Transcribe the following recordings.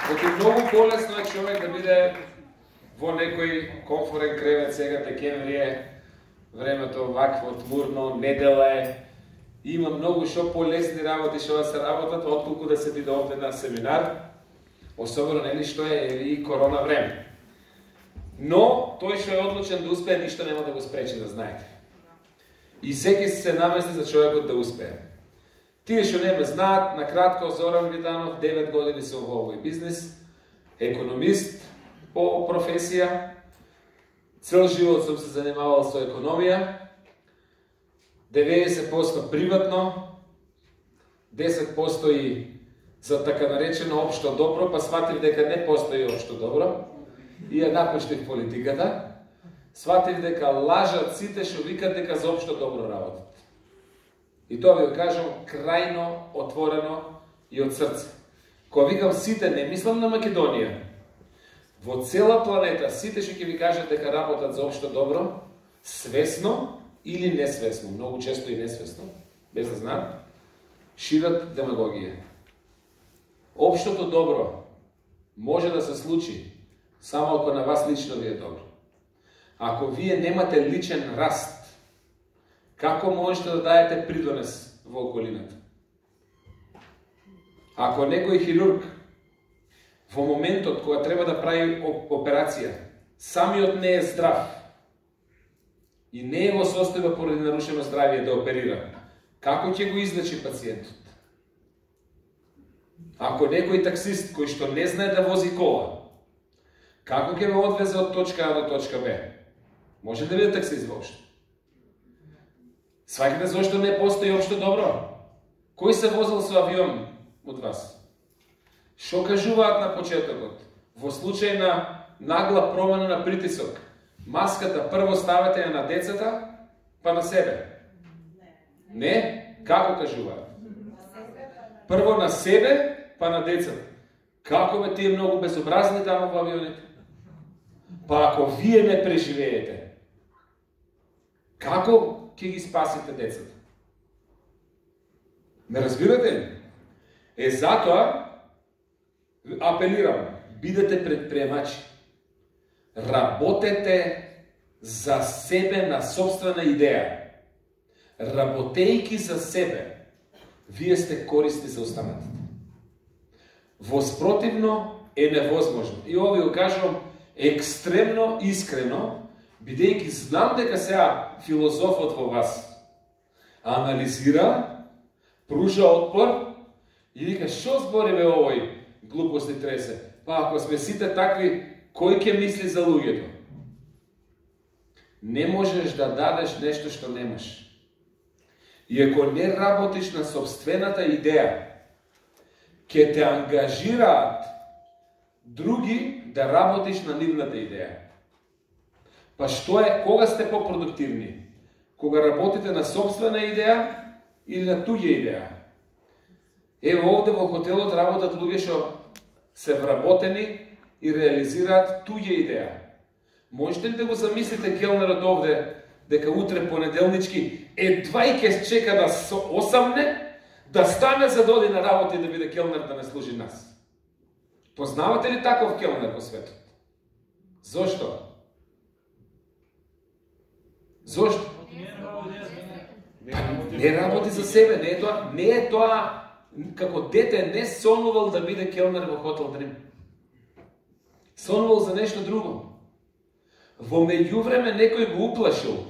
Значи многу полесно е човек да биде во некој комфорен кревет сега декември е, времето вакво тмурно, недела е. Има многу што полесни работи што да се работат, отколку да се биде овде на семинар, особено нели што е и корона време. Но тој што е одлучен да успее, ништо нема да го спречи, да знаете. И секи се намесли за човекот да успее. Тие што не ме знаат, на кратко, Зоран Витанов, 9 години сум во овој бизнес, економист по професија, цел живот сум се занимавал со економија, 90% приватно, 10% и за така наречено општо добро, па сватив дека не постои општо добро, и ја напуштив политиката, сватив дека лажат сите што викат дека за општо добро работат. И тоа ви го кажам крајно отворено и од срце. Кога викам сите, не мислам на Македонија. Во цела планета, сите што ќе ви кажат дека работат за општо добро, свесно или несвесно, многу често и несвесно, без да знаат, шират демагогија. Општото добро може да се случи само ако на вас лично ви е добро. Ако вие немате личен раст, како можете да даете придонес во околината? Ако некој хирург во моментот кога треба да прави операција, самиот не е здрав и не е во состојба поради нарушено здравје да оперира, како ќе го излечи пациентот? Ако некој таксист кој што не знае да вози кола, како ќе ме одвезе од точка А до точка Б? Може да биде таксист воопшто? Сваќате зашто не постои општо добро? Кој се возил со авион од вас? Што кажуваат на почетокот? Во случај на нагла промена на притисок, маската прво ставате ја на децата, па на себе? Не? Како кажуваат? Прво на себе, па на децата. Како бе тие многу безобразни таму во авионите? Па ако вие не преживеете, како ќе ги спасите децата? Ме разбирате ли? Затоа апелирам, бидете предприемачи. Работете за себе на собствена идеја. Работејќи за себе, вие сте корисни за останатите. Воспротивно е невозможно. И ово го кажувам екстремно искрено, бидејќи знам дека сега филозофот во вас анализира, пружа отпор и вика, што збориве овој глупости тресе? Па ако сме сите такви, кој ќе мисли за луѓето? Не можеш да дадеш нешто што немаш. И ако не работиш на собствената идеја, ќе те ангажираат други да работиш на нивната идеја. Па што е, кога сте по-продуктивни? Кога работите на собствена идеја или на туѓа идеја? Ево овде во хотелот работат луѓе што се вработени и реализираат туѓа идеја. Можете ли да го замислите келнерот овде, дека утре понеделнички едва и ќе чека да осамне, да стане за да оди на работа и да биде келнер да не служи нас? Познавате ли таков келнер во светот? Зошто? Зошто? Не работи за себе, не е тоа како дете не сонувал да биде келнер во хотел Дрим. Сонувал за нешто друго. Во меѓувреме некој го уплашил.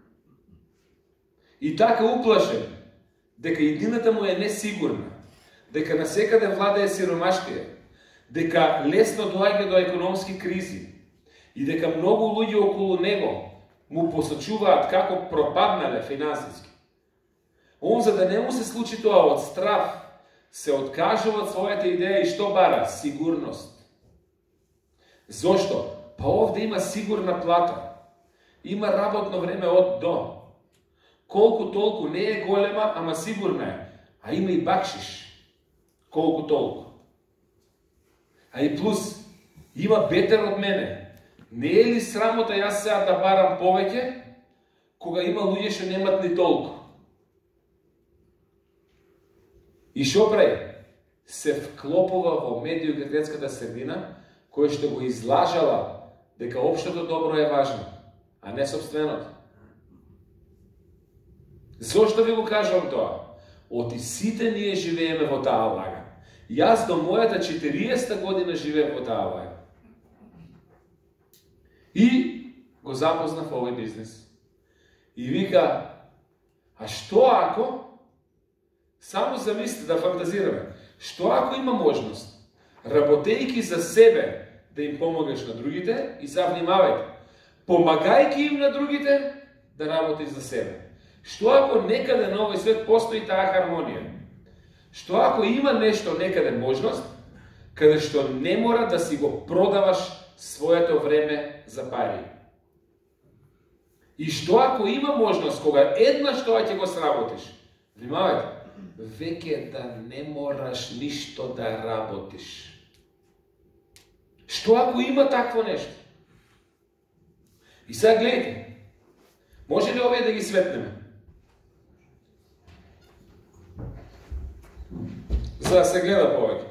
И така уплашен, дека иднината му е несигурна, дека насекаде владее сиромаштија, дека лесно доаѓа до економски кризи и дека многу луѓе околу него му посочуваат како пропаднале финансиски. Он, за да не му се случи тоа од страв, се откажува од својата идеја и што бара? Сигурност. Зошто? Па овде има сигурна плата. Има работно време од до. Колку толку не е голема, ама сигурна е. А има и бакшиш. Колку толку. А и плюс, има бетер од мене. Не е ли срамота јас сега да барам повеќе, кога има луѓе што немат ни толку? И шо прави? се вклопува во медиократската средина, која што го излажала дека општото добро е важно, а не собственото. Зошто ви го кажувам тоа? Оти сите ние живееме во таа лага. Јас до мојата 40 година живеем во таа лага. И го запознав овој бизнес. И вика, а што ако, само замислите да фантазираме, што ако има можност, работејќи за себе, да им помогаш на другите, и сега внимавајте, помагајќи им на другите, да работиш за себе. Што ако некаде на овој свет постои таа хармонија? Што ако има нешто некаде можност, каде што не мора да си го продаваш своето време за пари? И што ако има можност, кога еднаш тоа ќе го сработиш, внимавајте, веќе да не мораш ништо да работиш. Што ако има такво нешто? И сега гледайте, може ли овие да ги светнеме? За да се гледа повеќе.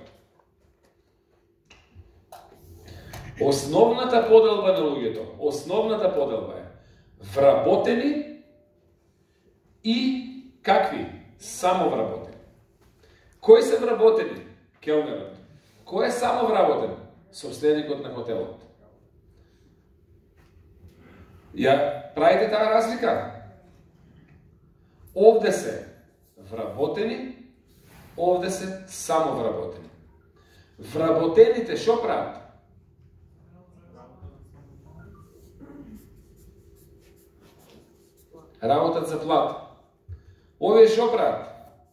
Основната поделба на луѓето, основната поделба е вработени и какви? Само вработени. Кои се вработени? Келнерот. Кој е само вработен? Собственикот на хотелот. Ја правите таа разлика? Овде се вработени, овде се само вработени. Вработените шо прават? Работат за плата. Овие шо прават?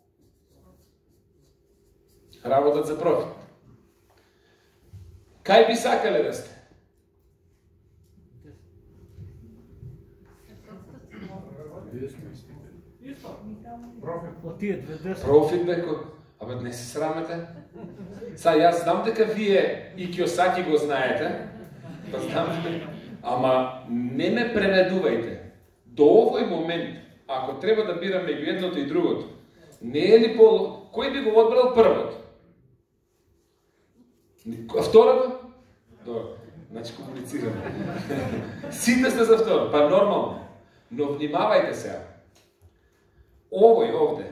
Работат за профит. Кај би сакале да сте? Профит беко. Абе, не се срамете. Са, јас знам дека вие и Киосаки го знаете. Па знам, ама не ме пренедувајте. До овој момент, ако треба да бираме и едното и другото, не е ли по... Кој би го одбрал првото? А второто? Добро, значи комуницираме. Сите сте за второ, па нормално. Но внимавајте сега. Овој овде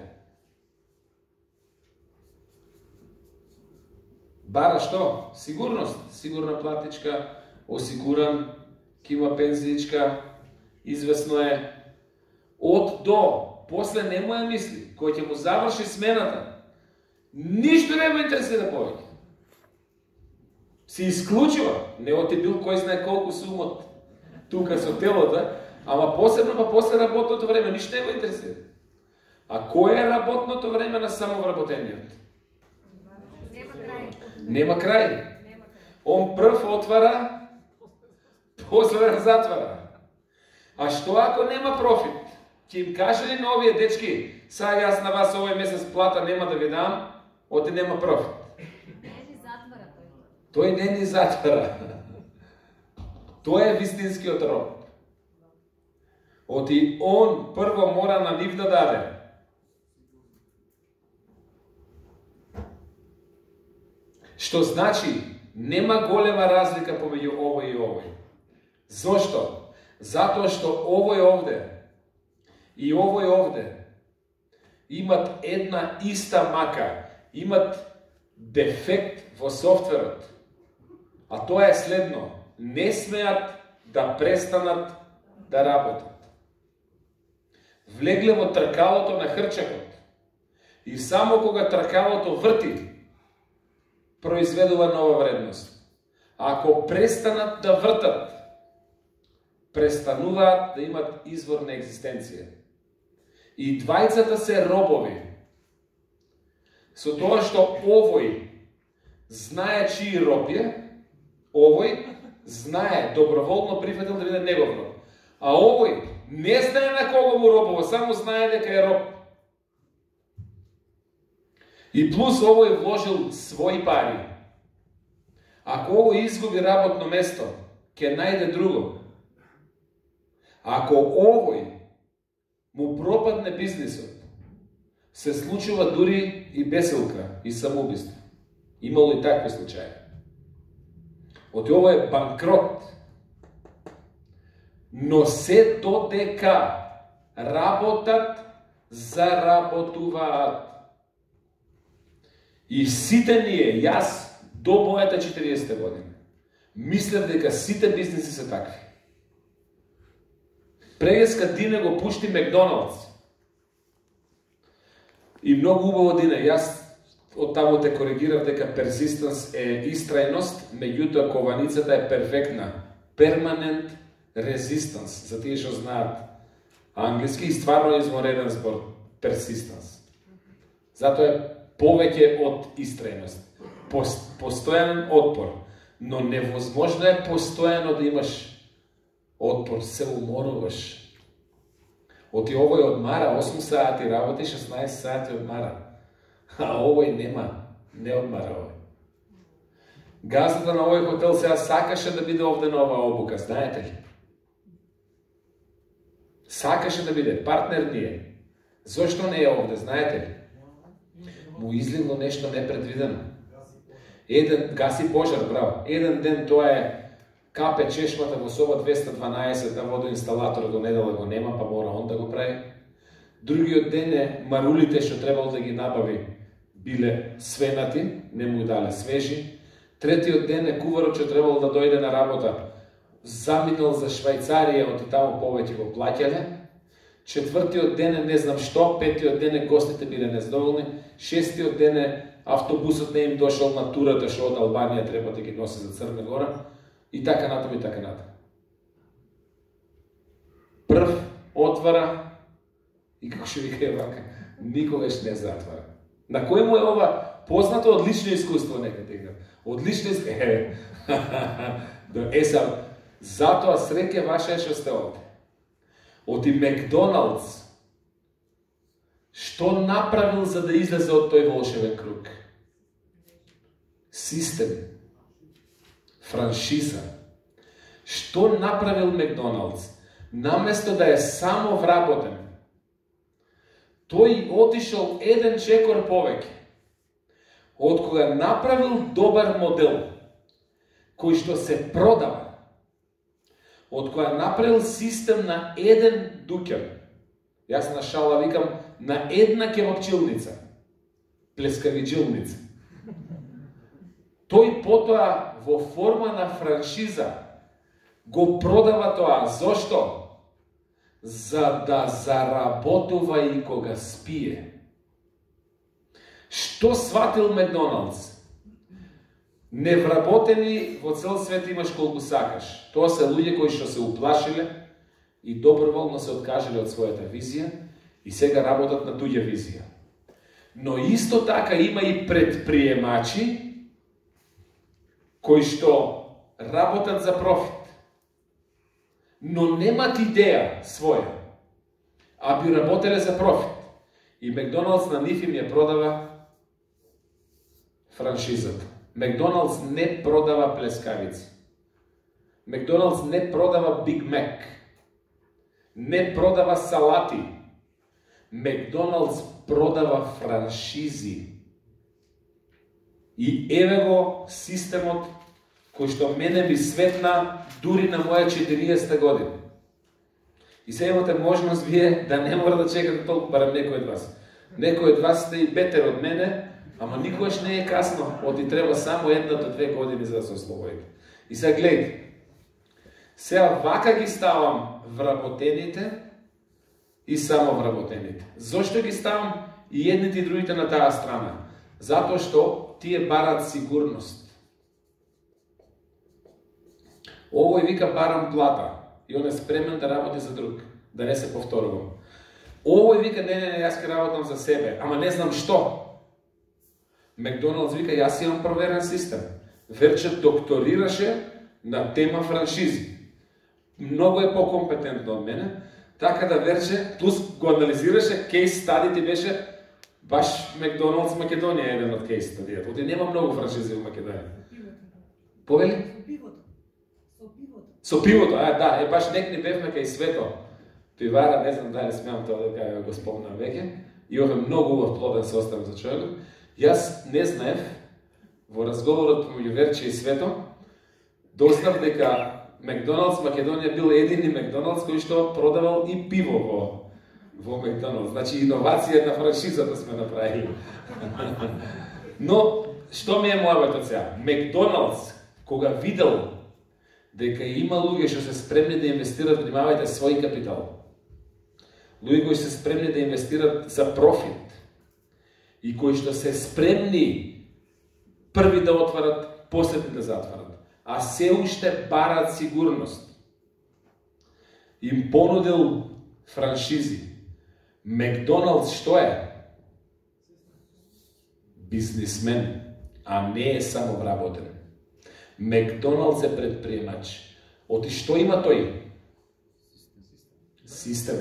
бара што? Сигурност. Сигурна платичка, осигуран, ки има пензиичка, известно е. Од до, после не му ја мисли, кој ќе му заврши смената, ништо не му интересира повеќе. Си исклучува, не оти бил кој знае колку сумот тука со телото, ама посебно па после работното време, ништо не го интересира. А кој е работното време на самовработениот? Нема крај. Он прв отвара, после затвара. А што ако нема профит? Ќе им каже ли на овие дечки, сега јас на вас овој месец плата нема да ви дам, оти нема профит? Тој не ни затвара. Тој е вистинскиот роб. Оти он прво мора на нив да даде. Што значи, нема голема разлика помеѓу овој и овој. Зошто? Затоа што овој овде и овој овде имат една иста мака, имат дефект во софтверот. А тоа е следно. Не смеат да престанат да работат. Влегле во тркалото на хрчакот и само кога тркалото врти, произведува нова вредност. Ако престанат да вртат, престануваат да имат извор на екзистенција. И двајцата се робови. Со тоа што овој знае чии роб е, овој знае, доброволно прифатил да биде негов роб. А овој не знае на кого му робува, само знае дека е роб. И плюс овој вложил своји пари. Ако овој изгуби работно место, ќе најде друго. Ако овој му пропадне бизнисот, се случува дури и бесилка и самоубиство. Имало и такви случаи. Оти ово е банкрот. Но се додека работат, заработуваат. И сите ние, јас, до мојата 40 година, мислев дека сите бизнеси се такви. Прегеска Дине го пушти Макдоналдс. И многу убаво Дине, јас од таму те коригирав дека persistence е истрајност, меѓутоа кованицата е перфектна. Permanent resistance, за тие што знаат англиски, и стварно е измореден збор persistence. Затоа е повеќе од истрајност. Постојан отпор. Но невозможно е постојано да имаш отпор, се уморуваш. Оти овој одмара, 8 сати работи, 16 сати одмара. А овој нема, не одмара овој. Газата на овој хотел сега сакаше да биде овде на оваа обука, знаете ли? Сакаше да биде, партнер ни е. Зошто не е овде, знаете ли? Му изливно нешто непредвидено. Еден гаси пожар, браво. Еден ден тоа е капе чешмата во соба 212, да водоинсталаторот до недела го нема, па мора он да го прави. Другиот ден е марулите што требало да ги набави биле свенати, не му дале свежи. Третиот ден е куварот што требало да дојде на работа, заминал за Швајцарија, оти таму повеќе го плаќале. Четвртиот ден е не знам што, петиот ден е гостите биле незадоволни, шестиот ден е автобусот не им дошол на турата што од Албанија треба да ги носи за Црна Гора, и така натам и така натам. Прв отвара и како што вика Еванка, никогаш не затвара. На кој му е ова познато од лично искуство некаде? Од лично искуство. Затоа среќа ваша е што сте овде. Оти Макдоналдс што направил за да излезе од тој волшебен круг? Систем. Франшиза. Што направил Макдоналдс? Наместо да е само вработен, тој отишол еден чекор повеќе. Од кога направил добар модел, кој што се продава, од кога направил систем на еден дуќан, јас на шала викам, на една кебапчилница, плескавиджилница. Тој потоа во форма на франшиза го продава тоа. Зошто? За да заработува и кога спие. Што сватил Макдоналдс? Невработени во цел свет имаш колку сакаш. Тоа се луѓе кои што се уплашиле и доброволно се откажале од својата визија и сега работат на туѓа визија. Но исто така има и предприемачи кои што работат за профит, но немат идеја своја, а би работеле за профит. И Макдоналдс на нив им ја продава франшизата. Макдоналдс не продава плескавици. Макдоналдс не продава Биг Мек. Не продава салати. Макдоналдс продава франшизи. И еве го системот кој што мене ми светна дури на моја 40 година. И се имате можност вие да не мора да чекате толку, барем некој од вас. Некој од вас сте и бетер од мене, ама никогаш не е касно, оти треба само 1 до 2 години за да се ослободите. И сега гледайте, сега вака ги ставам вработените и само вработените. Зошто ги ставам и едните и другите на таа страна? Затоа што тие барат сигурност. Овој вика барам плата и он е спремен да работи за друг, да не се повторувам. Овој вика не, јас ќе работам за себе, ама не знам што. Макдоналдс вика јас имам проверен систем. Верче докторираше на тема франшизи. Многу е покомпетентно од мене, така да Верче плюс го анализираше, кейс стадите беше баш Макдоналдс Македонија еден од кейс стадијата. Оти нема многу франшизи во Македонија. Повели? Со пивото, да, баш некни бевме кај Свето. Пивара, не знам дали смеам тоа дека го спомнам веќе. Имаме многу убав плоден состав за човекот. Јас не знаев, во разговорот помеѓу Верче и Свето, дознав дека Макдоналдс Македонија бил едини Макдоналдс кој што продавал и пиво во Макдоналдс. Значи иновација на франшизата сме направили. Но што ми е мојавето сега? Макдоналдс кога видел дека има луѓе што се спремни да инвестират, внимавајте, свој капитал. Луѓе кои се спремни да инвестират за профит и кои што се спремни први да отварат, последни да затварат, а се уште барат сигурност. Им понудил франшизи. Макдоналдс што е? Бизнисмен, а не е само вработен. Макдоналдс е предприемач. Оти што има тој? Систем.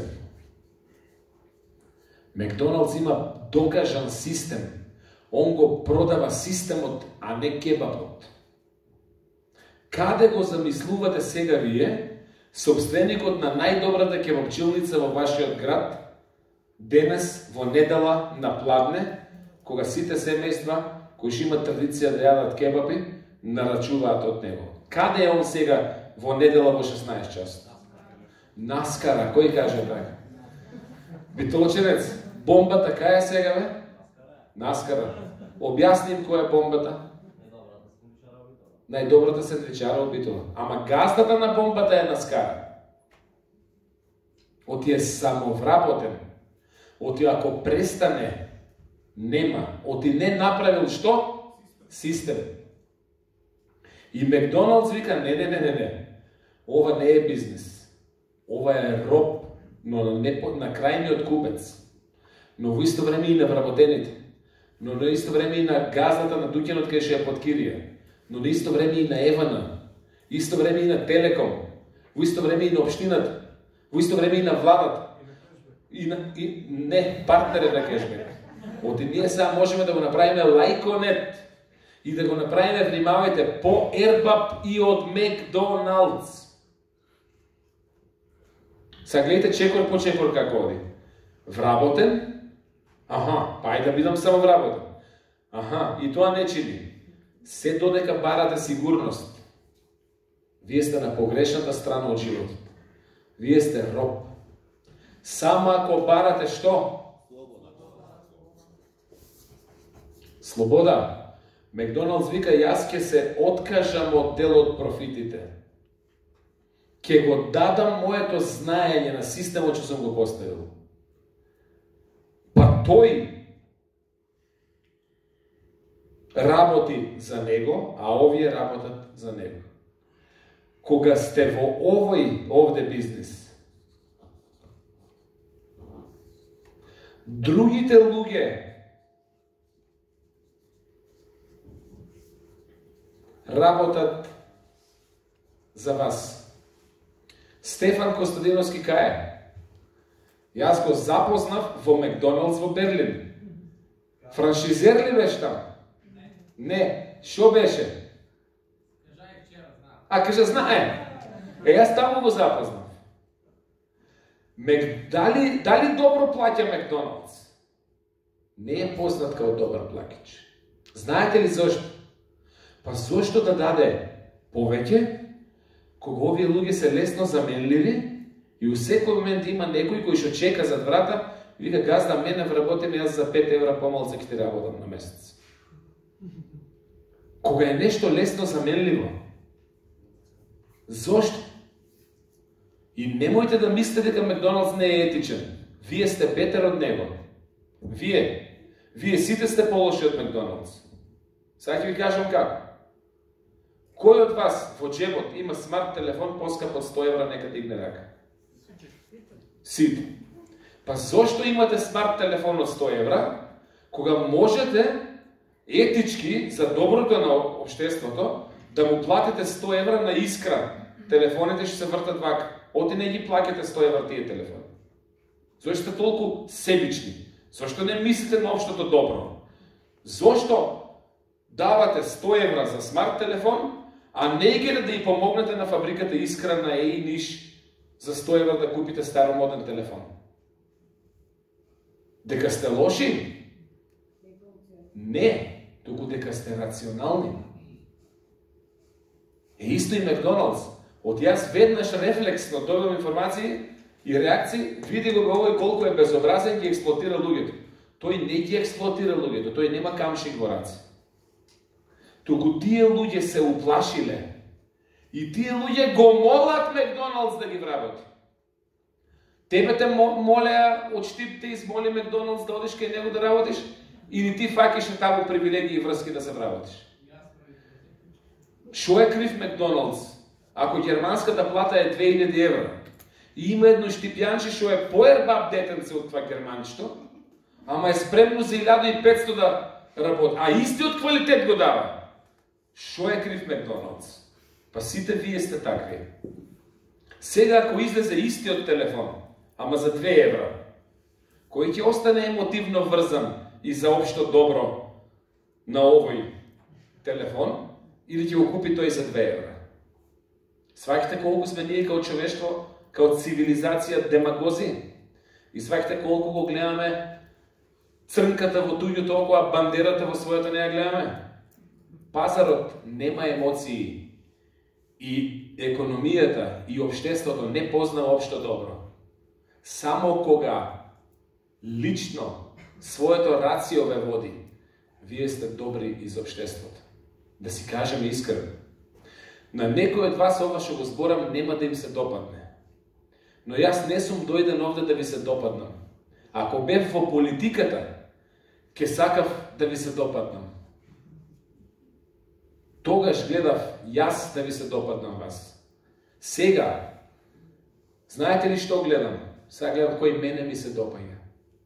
Макдоналдс има докажан систем. Он го продава системот, а не кебабот. Каде го замислувате сега вие, собственикот на најдобрата кебапчилница во вашиот град, денес во недела на пладне, кога сите семејства кои што имат традиција да јадат кебапи, нарачуваат од него. Каде е он сега во недела во 16 часот? Наскара, кој каже така? Битолченец, бомбата кај е сега, бе? Наскара. Објасни им која е бомбата. Најдобрата сендвичара од Битола. Ама газдата на бомбата е Наскара. Оти е самовработен. Оти ако престане, нема. Оти не направил што? Систем. И Макдоналдс вика, не. Ова не е бизнес. Ова е роб, но на крајниот купец. Но во исто време и на вработените. Но на исто време и на газдата на дуќанот кај што ја подкирија. Но на исто време и на Евана. Исто време и на Телеком. Во исто време и на општината. Во исто време и на владата. Не, партнер е на кешбек. Оти ние сега можеме да го направиме лајконет и да го направиме, внимавајте, по ербап и од Макдоналдс. Сега гледайте чекор по чекор како оди. Вработен? Аха, па ајде да бидам само вработен. Аха, и тоа не чини. Се додека барате сигурност, вие сте на погрешната страна од животот. Вие сте роб. Само ако барате што? Слобода. Макдоналдс вика, јас ќе се откажам од дел од профитите. Ќе го дадам моето знаење на системот што сум го поставил. Па тој работи за него, а овие работат за него. Кога сте во овде бизнес, другите луѓе работат за вас. Стефан Костадиновски кај е? Јас го запознав во Макдоналдс во Берлин. Франшизер ли беше там? Не. Шо беше? Кажа знае. Јас таму го запознав. Дали добро плаќа Макдоналдс? Не е познат као добар плакач. Знаете ли зошто? Па зошто да даде повеќе, кога овие луѓе се лесно заменливи и у секој момент има некој кој што чека зад врата и вика, газда, мене вработим, јас за 5 евра помалце ќе ти работам на месец. Кога е нешто лесно заменливо. Зошто? И немојте да мислите дека Макдоналдс не е етичен. Вие сте бетер од него. Вие сите сте полоши од Макдоналдс. Сега ќе ви кажам како. Кој од вас во джебот има смарт телефон поскап од 100 евра, нека дигне рака? Сите. Па зошто имате смарт телефон од 100 евра, кога можете етички за доброто на општеството да му платите 100 евра на искра? Телефоните ще се вртат вака. Оти не ги плакате 100 евра тие телефони. Зошто сте толку себични? Зошто не мислите на општото добро? Зошто давате 100 евра за смарт телефон, а не гере да ја помогнете на фабриката Искра на Ниш за 100 евра да купите старомоден телефон? Дека сте лоши? Не. туку дека сте рационални. Исто и Макдоналдс. Од јас веднаш рефлексно добивам информации и реакции, види го овој колку е безобразен, ги експлоатира луѓето. Тој не ги експлоатира луѓето, тој нема камшик во раце. Туку тие луѓе се уплашиле и тие луѓе го молат Макдоналдс да ги вработи. Тебе те молеа, од Штип те измоли Макдоналдс да одиш кај него да работиш, или ти факиш на таму привилегии и врски да се вработиш? Шо е крив Макдоналдс? Ако германската плата е 2000 евра и има едно штипјанче шо е поербаб детенце од това германчето, ама е спремно за 1500 да работи, а истиот квалитет го дава. Шо е крив Макдоналдс? Па сите вие сте такви. Сега ако излезе истиот телефон, ама за 2 евра, кој ќе остане емотивно врзан и за општо добро на овој телефон, или ќе го купи тој за 2 евра? Сваќате колку сме ние као човештво, као цивилизација демагози? И сваќате колку го гледаме црнката во туѓото око, а бандерата во својата не ја гледаме? Пазарот нема емоции и економијата и општеството не познава општо добро. Само кога лично своето рацио ве води, вие сте добри из општеството. Да си кажеме искрено. На некој од вас ова што го зборам нема да им се допадне. Но јас не сум дојден овде да ви се допаднам. Ако бев во политиката, ќе сакав да ви се допаднам. Тогаш гледав јас да ви се допаднам вас. Сега, знаете ли што гледам? Сега гледам кој мене ми се допаѓа.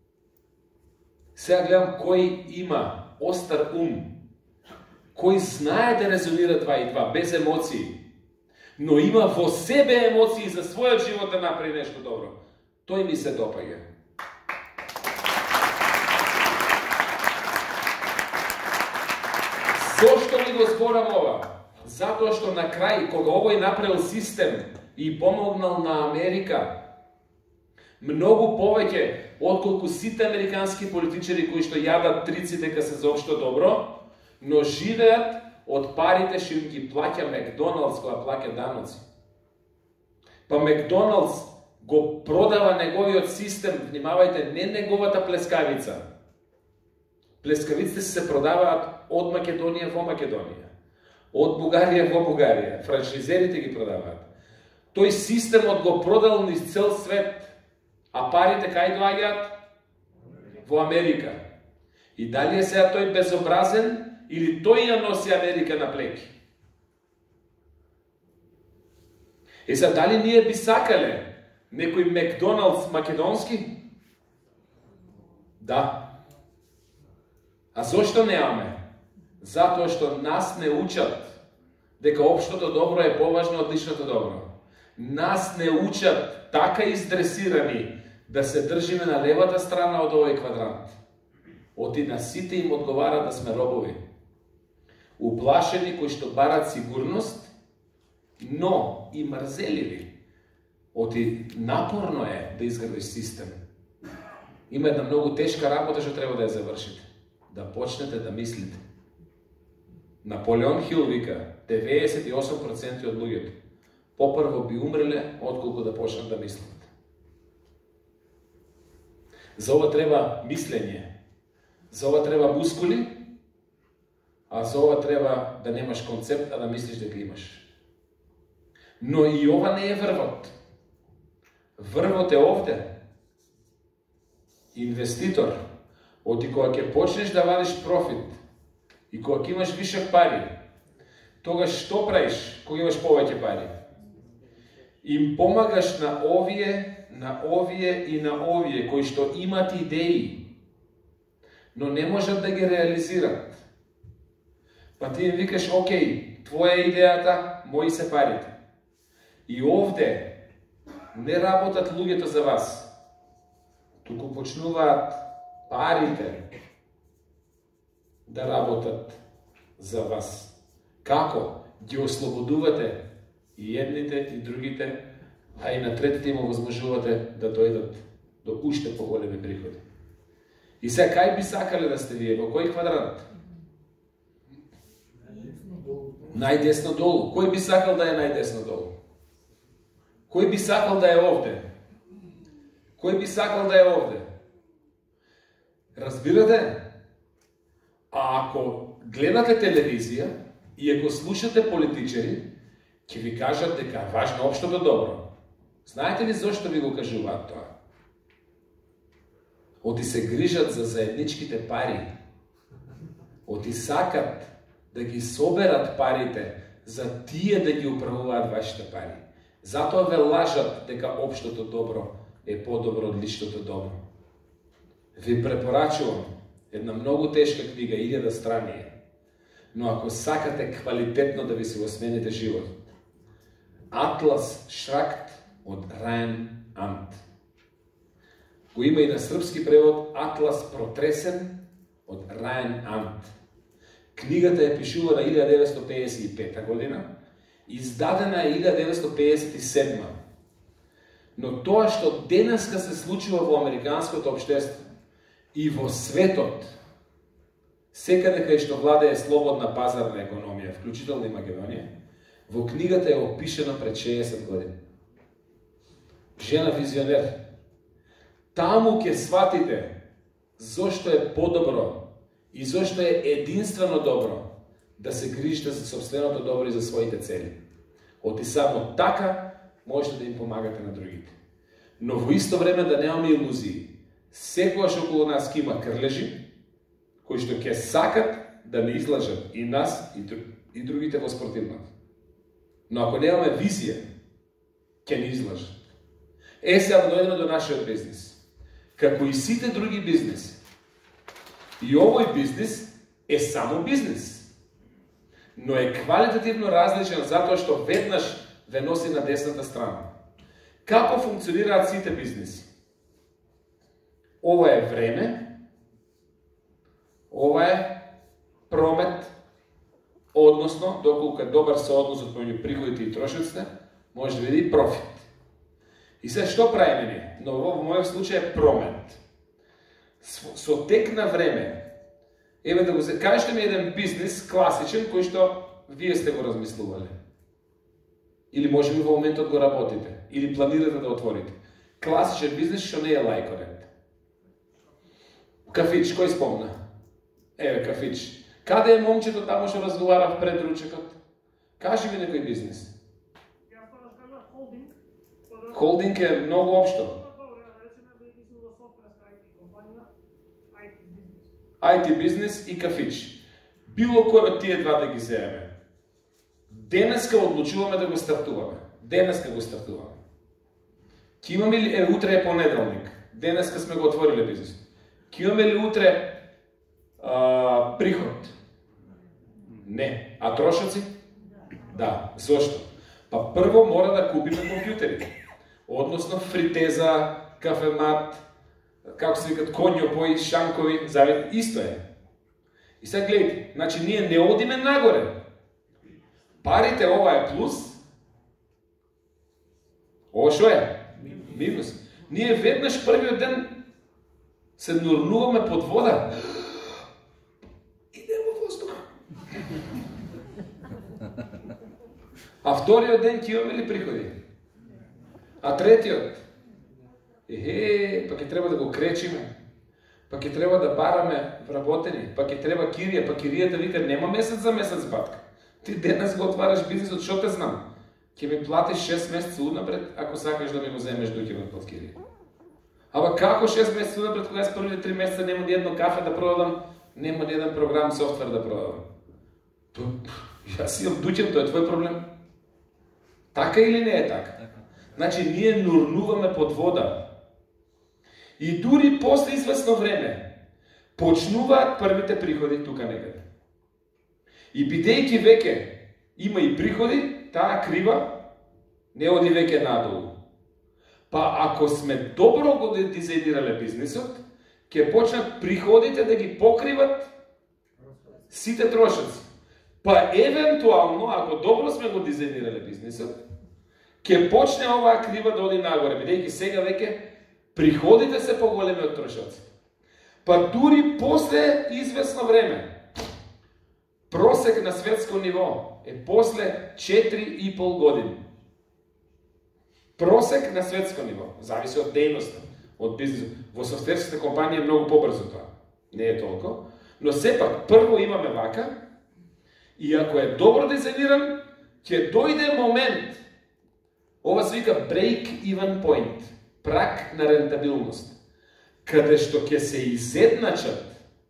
Сега гледам кој има остар ум, кој знае да резонира два и два, без емоции, но има во себе емоции за својот живот да направи нешто добро. Тој ми се допаѓа. Зошто ми го зборам ова? Затоа што на крај, кога овој направил систем и помогнал на Америка, многу повеќе отколку сите американски политичари кои што јадат трици дека се заопшто добро, но живеат од парите што им ги плаќа Макдоналдс кога плаќа даноци. Па Макдоналдс го продава неговиот систем, внимавајте, не неговата плескавица. Плескавиците се продаваат од Македонија во Македонија, од Бугарија во Бугарија, франшизерите ги продаваат. Тој системот го продал низ цел свет, а парите кај доаѓаат? Во Америка. И дали е сега тој безобразен, или тој ја носи Америка на плеки? И сега, дали ние би сакале некој Макдоналдс македонски? Да. А зошто неаме? Затоа што нас не учат дека општото добро е поважно од личното добро. Нас не учат така издресирани да се држиме на левата страна од овој квадрант. Оти на сите им одговара да сме робови. Уплашени кои што барат сигурност, но и мрзеливи. Оти напорно е да изградиш систем. Има една многу тешка работа што треба да ја завршите. Да почнете да мислите. Наполеон Хил вика, 98% од луѓето попрво би умреле, отколку да почнат да мислат. За ова треба мислење. За ова треба мускули, а за ова треба да немаш концепт, а да мислиш дека имаш. Но и ова не е врвот. Врвот е овде. Инвеститор. Оти кога ќе почнеш да вадиш профит и кога ќе имаш вишок пари, тогаш што правиш кога имаш повеќе пари? Им помагаш на овие и на овие кои што имат идеи, но не можат да ги реализират. Па ти им викаш, окей, твоја е идејата, мои се парите. И овде не работат луѓето за вас, туку почнуваат парите да работат за вас. Како? Ги ослободувате и едните и другите, а и на третите им овозможувате да дојдат до уште поголеми приходи. И сега кај би сакале да сте вие? Во кој квадрант? Најдесно долу. Кој би сакал да е најдесно долу? Кој би сакал да е овде? Кој би сакал да е овде? Разбирате? А ако гледате телевизија и ако слушате политичари, ќе ви кажат дека е важно општото добро. Знаете ли зошто ви го кажуваат тоа? Оти се грижат за заедничките пари. Оти сакат да ги соберат парите за тие да ги управуваат вашите пари. Затоа ве лажат дека општото добро е подобро од личното добро. Ви препорачувам една многу тешка книга, 1000 страни е. Но ако сакате квалитетно да ви се го смените животот, Атлас Шракт од Рајан Ант. Го има и на српски превод Атлас Протресен од Рајан Ант. Книгата е пишувана 1955 година, издадена е 1957. Но тоа што денеска се случува во американското општество и во светот, секаде кај што владее слободна пазарна економија, вклучително и Македонија, во книгата е опишена пред 60 години. Жена визионер. Таму ќе сватите зошто е подобро и зошто е единствено добро да се грижите за собственото добро и за своите цели. Оти само така можете да им помагате на другите. Но во исто време да немаме илузии. Секогаш околу нас ќе има крлежи, кои што ќе сакат да не излажат и нас, и другите во спортивната. Но ако немаме визија, ќе не излажат. Сега дојдеме до нашиот бизнес. Како и сите други бизнеси, и овој бизнес е само бизнес. Но е квалитативно различен затоа што веднаш ве носи на десната страна. Како функционираат сите бизнеси? Ова е време, ова е промет, односно, доколку е добар соодносот помеѓу приходите и трошоците, може да види профит. И се што правиме ние? Но во мојот случај е промет. Со тек на време, еве да го кажете ми еден бизнес класичен кој што вие сте го размислувале. Или може би во моментот го работите, или планирате да отворите. Класичен бизнес што не е лајкорент. Кафич, кој спомна? Еве кафич. Каде е момчето таму што разговарав пред ручекот? Кажи ми некој бизнес. Холдинг е многу општо. IT бизнес и кафич. Било кој од тие два да ги земеме. Денеска одлучуваме да го стартуваме. Денеска го стартуваме. Ки имаме ли, утре е понеделник. Денеска сме го отвориле бизнес. Ки имаме ли утре приход? Не. А трошоци? Да. Зошто? Па прво мора да купиме компјутери. Односно фритеза, кафемат, како се викат, конјопои, шанкови, завет, исто е. И сега гледайте, значи ние не одиме нагоре. Парите, ова е плюс, ова шо е? Минус. Ние веднаш првиот ден се нурнуваме под вода. Идемо во воздух. А вториот ден ќе имаме ли приходи? А третиот? Па ќе треба да го кречиме. Па ќе треба да бараме вработени. Па ќе треба кирија. Па киријата вика нема месец за месец батка. Ти денес го отвараш бизнисот, шо те знам? Ќе ми платиш 6 месеца унапред, ако сакаш да ми го земеш доќинот под кирија. Ама како 6 месеца унапред, кога јас првите 3 месеца нема ни едно кафе да продадам, нема ни еден програм, софтвер да продадам? Јас имам дуќен, тоа е твој проблем. Така или не е така? Значи, ние нурнуваме под вода. И дури после известно време почнуваат првите приходи тука некаде. И бидејќи веќе има и приходи, таа крива не оди веќе надолу. Па ако сме добро го дизајнирале бизнисот, ќе почнат приходите да ги покриват сите трошоци. Па евентуално, ако добро сме го дизајнирале бизнисот, ќе почне оваа крива да оди нагоре, бидејќи сега веќе приходите се поголеми од трошоците. Па дури после известно време, Просек на светско ниво е после 4,5 години. Просек на светско ниво. Зависи од дејноста, од бизнесот. Во софтверските компании е многу побрзо тоа. Не е толку. Но сепак, прво имаме вака, и ако е добро дизајниран, ќе дојде момент, ова се вика break-even point, прак на рентабилност, каде што ќе се изедначат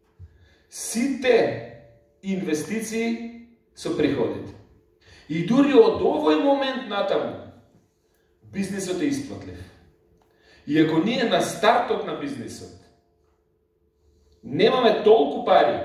сите инвестиции со приходите. И дури од овој момент натаму, бизнисот е исплатлив. И ако ние на стартот на бизнисот немаме толку пари,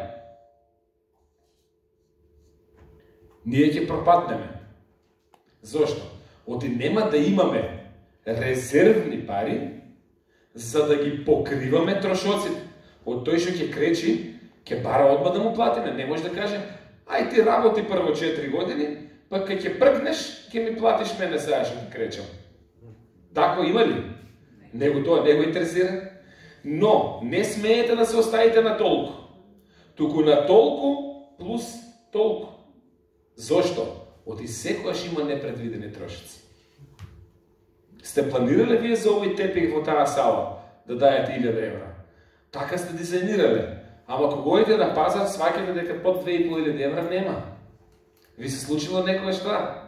ние ќе пропаднеме. Зошто? Оти нема да имаме резервни пари за да ги покриваме трошоците. Од тој што ќе кречи, ќе бара одма да му платиме. Не може да каже, ај ти работи прво 4 години, па кога ќе пргнеш, ќе ми платиш мене сега што ќе кречам. Тако има ли? Него тоа не го интересира. Но не смеете да се оставите на толку. Туку на толку плюс толку. Зошто? Оти секојаш има непредвидени трошици. Сте планирале вие за овој тепих во таа сала да дајете 1000 евра? Така сте дизајнирале. Ама кога одите на пазар, сваќате дека под 2500 евра нема. Ви се случило некоја што?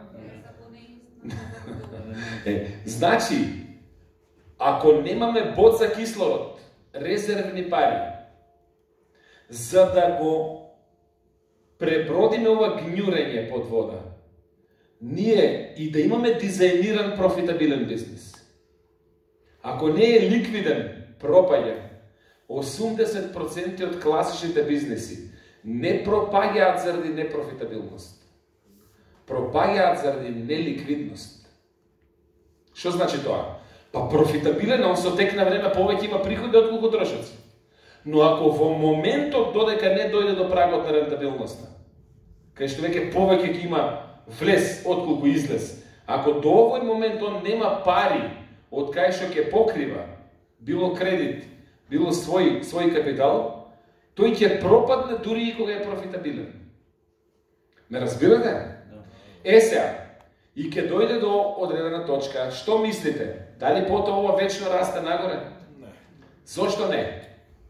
Значи, ако немаме боца кислород, резервни пари, за да го пребродиме ова гњурење под вода, ние и да имаме дизајниран профитабилен бизнес. Ако не е ликвиден, пропаѓа. 80% од класичните бизнеси не пропаѓаат заради непрофитабилност. Пропаѓаат заради неликвидност. Што значи тоа? Па профитабилен, он со тек на време повеќе има приходи отколку трошоци. Но ако во моментот додека не дојде до прагот на рентабилноста, кај што веќе повеќе ќе има влез отколку излез, ако до овој момент он нема пари од кај што ќе покрива било кредит, било свој капитал, тој ќе пропадне дури и кога е профитабилен. Ме разбирате? Сега, и ќе дојде до одредена точка, што мислите? Дали потоа ова вечно расте нагоре? Не. Зошто не?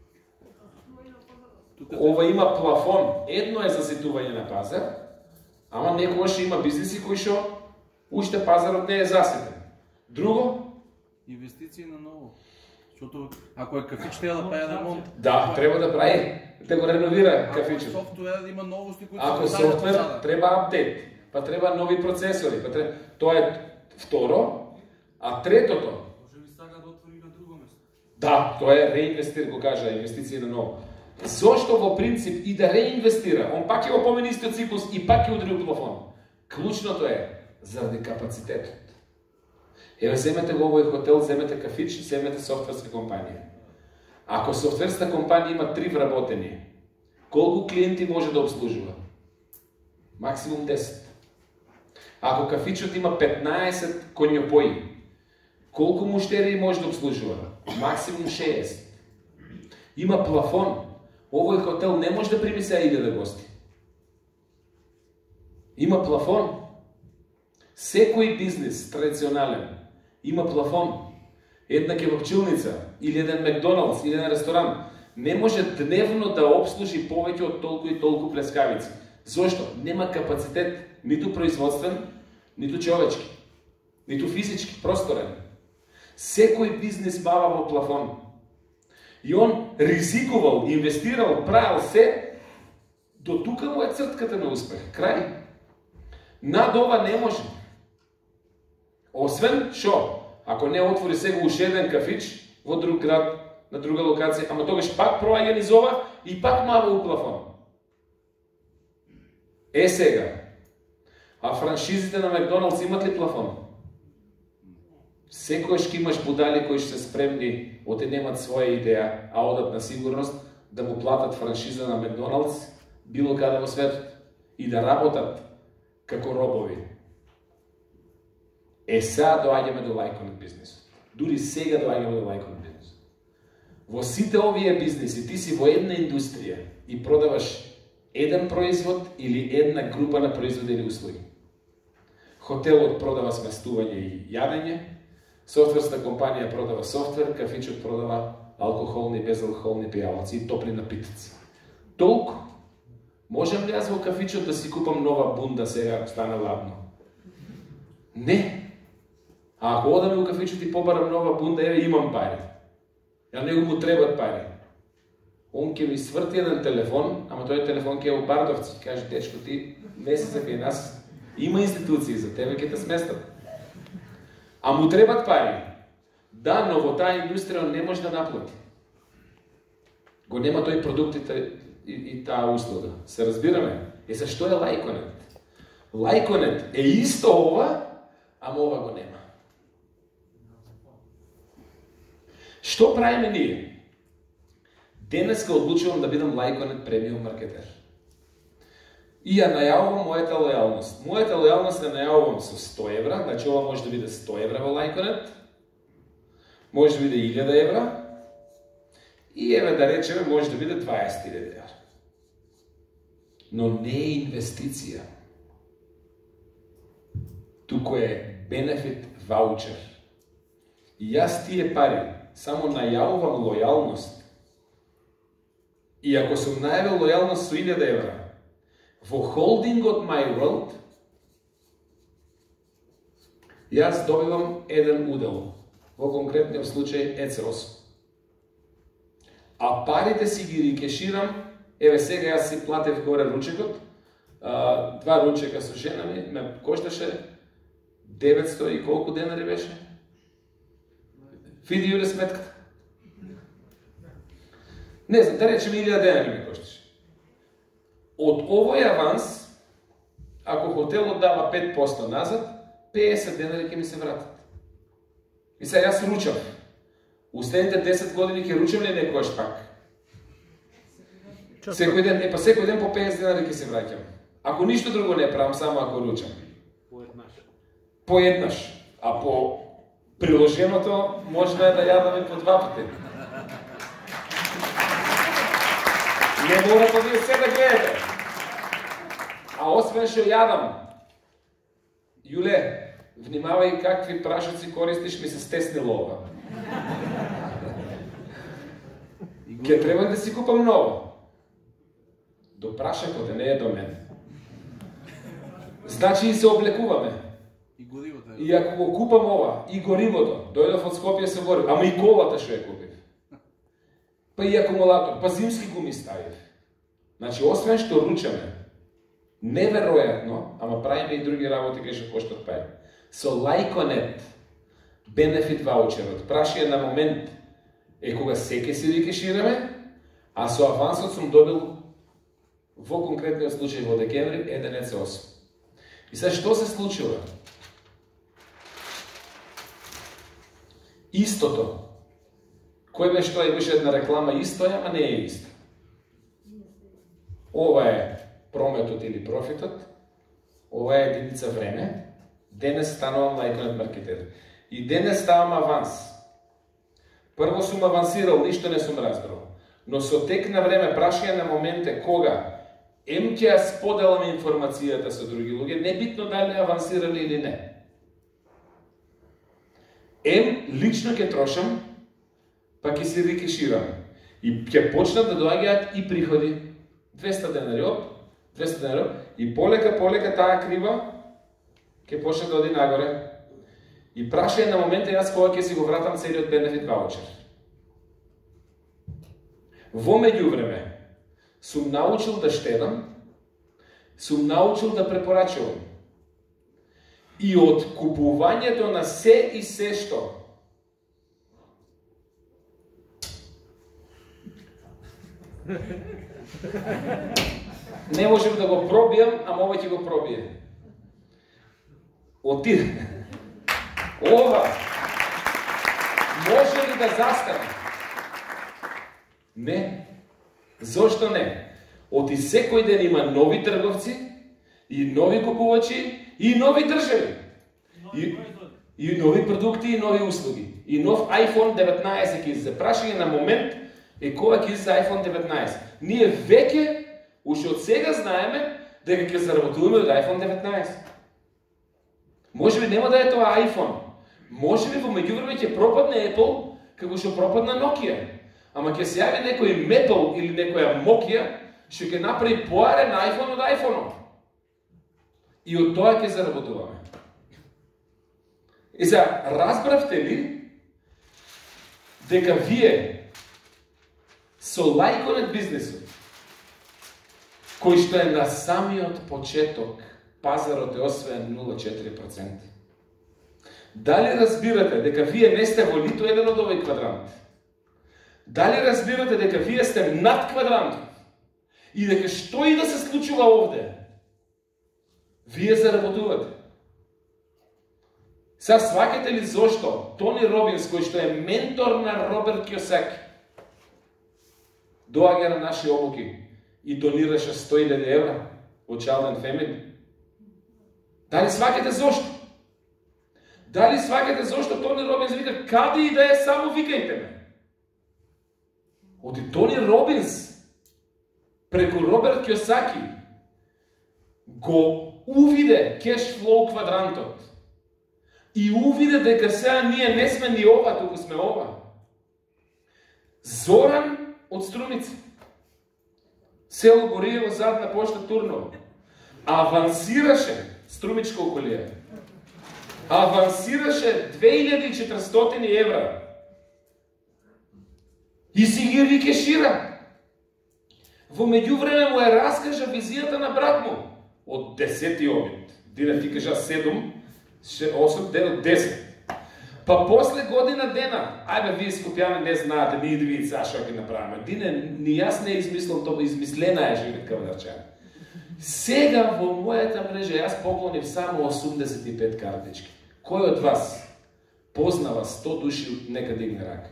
Ова има плафон. Едно е заситување на пазар, ама некогаш има бизнеси кои што уште пазарот не е заситен. Друго? Инвестиции на ново. Защото ако е кафич, трябва да прави ремонт. Да, треба да прави, да го реновира кафичето. Ако софтуер да има новости, които ако се софтуер, треба апдейт, па треба нови процесори, па треба... Тоа е второ, а третото... Може би сега да отвори на друго место. Да, тоа е реинвестир, го кажа, инвестиција на ново. Зошто во принцип и да реинвестира, он пак ќе го помени истиот циклус и пак ќе удри у плафон. Клучното е заради капацитетот. Еве, земете во овој хотел, земете кафич, земете софтверска компанија. Ако софтверска компанија има 3 вработени, колку клиенти може да обслужува? Максимум 10. Ако кафичот има 15 конјопои, колку муштери може да обслужува? Максимум 60. Има плафон. Овој хотел не може да прими сега 1000 гости. Има плафон. Секој бизнес традиционален има плафон. Една кебапчилница, или еден Макдоналдс, или еден ресторан не може дневно да обслужи повеќе од толку и толку плескавици. Зошто? Нема капацитет, ниту производствен, ниту човечки, ниту физички, просторен. Секој бизнес бава во плафон. И он ризикувал, инвестирал, правил се, до тука му е цртката на успех. Крај. Над ова не може. Освен шо? Ако не отвори сега уште еден кафич во друг град, на друга локација, ама тогаш пак проаѓа низ ова и пак мава у плафон. Сега. А франшизите на Макдоналдс имат ли плафон? Секојаш ќе имаш будали кои што се спремни, оти немат своја идеја, а одат на сигурност да му платат франшиза на Макдоналдс било каде во светот и да работат како робови. Сега доаѓаме до лајкот на бизнесот. Дури сега доаѓаме до лајкот на бизнесот. Во сите овие бизнеси ти си во една индустрија и продаваш еден производ или една група на производи или услуги. Хотелот продава сместување и јадење, софтверска компанија продава софтвер, кафичот продава алкохолни и безалкохолни пијалаци и топли напитоци. Толку, можам ли јас во кафичот да си купам нова бунда сега стана ладно? Не. А ако одам во кафичот и побарам нова бунда, еве имам пари. Ја него му требат пари. Он ќе ми сврти еден телефон, ама тој телефон ќе е у Бардовци. Каже, дечко, ти месеца кај нас има институции за тебе, ќе те сместат. А му требат пари. Да, но во таа индустрија не може да наплати. Го нема тој продуктите и таа услуга. Се разбираме? За што е Лајконет? Лајконет е исто ова, ама ова го нема. Што правиме ние? Денеска одлучувам да бидам Лајконет премиум маркетер. И ја најавувам мојата лојалност. Мојата лојалност ја најавувам со 100 евра, значи ова може да биде 100 евра во Лајконет, може да биде 1000 евра, и еве да речеме може да биде 20.000 евра. Но не е инвестиција. Туку е бенефит ваучер. И јас тие пари само најавувам лојалност. И ако сум најавил лојалност со 1000 евра, во холдингот My World, јас добивам еден удел, во конкретниот случај EC8. А парите си ги рикеширам, еве сега јас си платев горе ручекот, 2 ручека со жена ми, ме кошташе 900 и колку денари беше? Види Јуле сметката. Не знам, да речем 1000 денари ми кошташе. Од овој аванс, ако хотелот дава 5% назад, 50 денари ќе ми се вратат. И сега јас ручам. Устедните 10 години ќе ручам ли некојаш пак? Секој ден, секој ден по 50 денари ќе се враќам. Ако ништо друго не правам, само ако ручам. Поеднаш. А по приложеното може да јадаме по 2 пати. Не мора да вие се да гледате. А освен што јадам, Јуле, внимавај какви прашаци користиш, ми се стеснило ова. Ке треба да си купам ново. До прашакот, не е до мене. Значи и се облекуваме. И ако го купам ова, и горивото, дојдов од Скопје се горив, ама и колата што ја купив. Па и акумулатор, па зимски гуми ставив. Значи, освен што ручаме, неверојатно, ама правиме и други работи кај што коштат пари. Со Лајконет, бенефит ваучерот, прашија на момент е кога секе си рикешираме, а со авансот сум добил во конкретниот случај во декември 1 EC8. И сега што се случува? Истото. Кој беше тоа и беше една реклама исто, ама не е исто. Ова е прометот или профитот, ова е единица време, денес станувам Лајконет маркетер. И денес ставам аванс. Прво сум авансирал, ништо не сум разбрал. Но со тек на време, прашање на моменте кога ќе ја споделам информацијата со други луѓе, не битно дали авансирали или не. Лично ќе трошам, па ќе се рикеширам. И ќе почнат да доаѓаат и приходи. 200 денари оп, 200 денари оп, и полека таа крива ќе почне да оди нагоре. И прашање на момента јас кога ќе си го вратам целиот бенефит ваучер. Во меѓувреме, сум научил да штедам, сум научил да препорачувам. И од купувањето на се и се што не можем да го пробијам, ама ова ќе го пробие. Ова може ли да застане? Не. Зошто не? Оти секој ден има нови трговци, и нови купувачи, и нови држави. И нови продукти, и нови услуги. И нов iPhone 19 ќе се прашање на момент е кога ќе се iPhone 19. Ние веќе уште од сега знаеме дека ќе заработуваме од iPhone 19. Може би нема да е тоа iPhone. Може би во меѓувреме ќе пропадне Apple, како што пропадна Nokia. Ама ќе се јави некој Metal или некоја Nokia, што ќе направи поарен iPhone од iPhone-ов. И од тоа ќе заработуваме. И сега, разбравте ли дека вие со лајконет бизнесот, кој што е на самиот почеток, пазарот е освоен 0,4%. Дали разбирате дека вие не сте во ниту еден од овој квадрант? Дали разбирате дека вие сте над квадрантот? И дека што и да се случува овде, вие заработувате. Сега сваќате ли зошто Тони Робинс, кој што е ментор на Роберт Киосаки, доаѓа на наши обуки и донираше 100.000 евра во Child and Family? Дали сваќате зошто? Дали сваќате зошто Тони Робинс вика каде и да е, само викајте ме? Оти Тони Робинс преку Роберт Киосаки го увиде кеш флоу квадрантот и увиде дека сега ние не сме ни ова, туку сме ова. Зоран од Струмица, село Бориево, Задна пошта, Турново, авансираше Струмичка околија. Авансираше 2400 евра. И си ги рикешира. Во меѓувреме му е раскажа визијата на брат му од 10-ти обид. Дине ти кажа 7, 8, 9, 10. Па после година дена, ајбе вие скопјани не знаете, ние да видите сега што ќе направиме. Дине, ни јас не измислам тоа, измислена е Живет Кавадарчан. Сега во мојата мрежа јас поклонив само 85 картички. Кој од вас познава 100 души, нека дигне рака?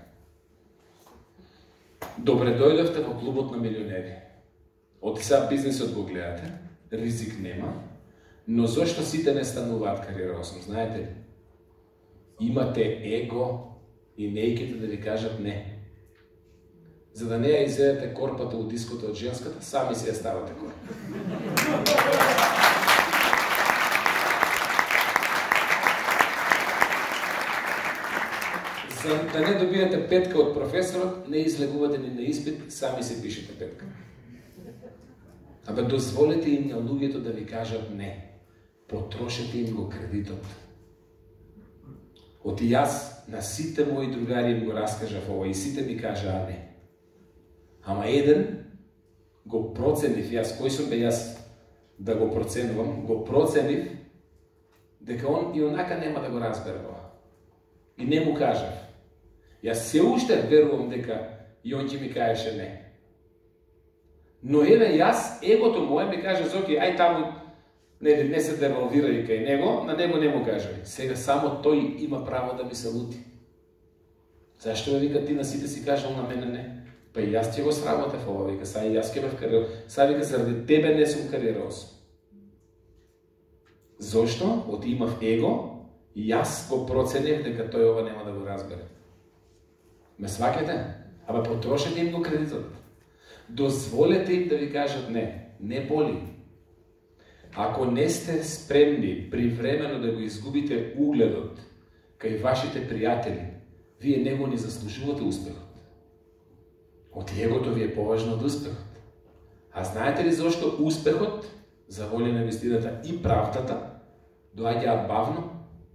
Добре дојдовте во клубот на милионери. Од сега бизнесот го гледате, ризик нема, но зошто сите не стануваат кариера 8, знаете ли? Имате его и нејките да ви кажат не. За да не ја изедете корпата од диското од женската, сами си ја ставате корпа. За да не добиете петка од професорот, не излегувате ни на испит, сами си пишете петка. Абе, дозволете им на луѓето да ви кажат не. Потрошете им го кредитот. Оти јас на сите мои другари им го раскажав ова и сите ми кажаа не. Ама еден го проценив, јас кој сум бе јас да го проценувам, го проценив дека он и онака нема да го разбере ова. И не му кажав. Јас се уште верувам дека и он ќе ми кажеше не. Но еве јас, егото моје ми каже Зоки, ај таму не се девалвирај кај него, на него не му кажај. Сега само тој има право да ми се лути. Зашто ме вика ти на сите си кажал, на мене не? Па и јас ќе го сработев ова, вика, са и јас ќе бев кариера. Са вика, заради тебе не сум кариера 8. Зошто? Оти имав его и јас го проценев дека тој ова нема да го разбере. Ме сваќате? Абе потрошете им го кредитот. Дозволете им да ви кажат не. Не боли. Ако не сте спремни привремено да го изгубите угледот кај вашите пријатели, вие него не заслужувате успехот. Од егото ви е поважно од успехот. А знаете ли зашто успехот, за волја на вистината и правдата, доаѓаат бавно?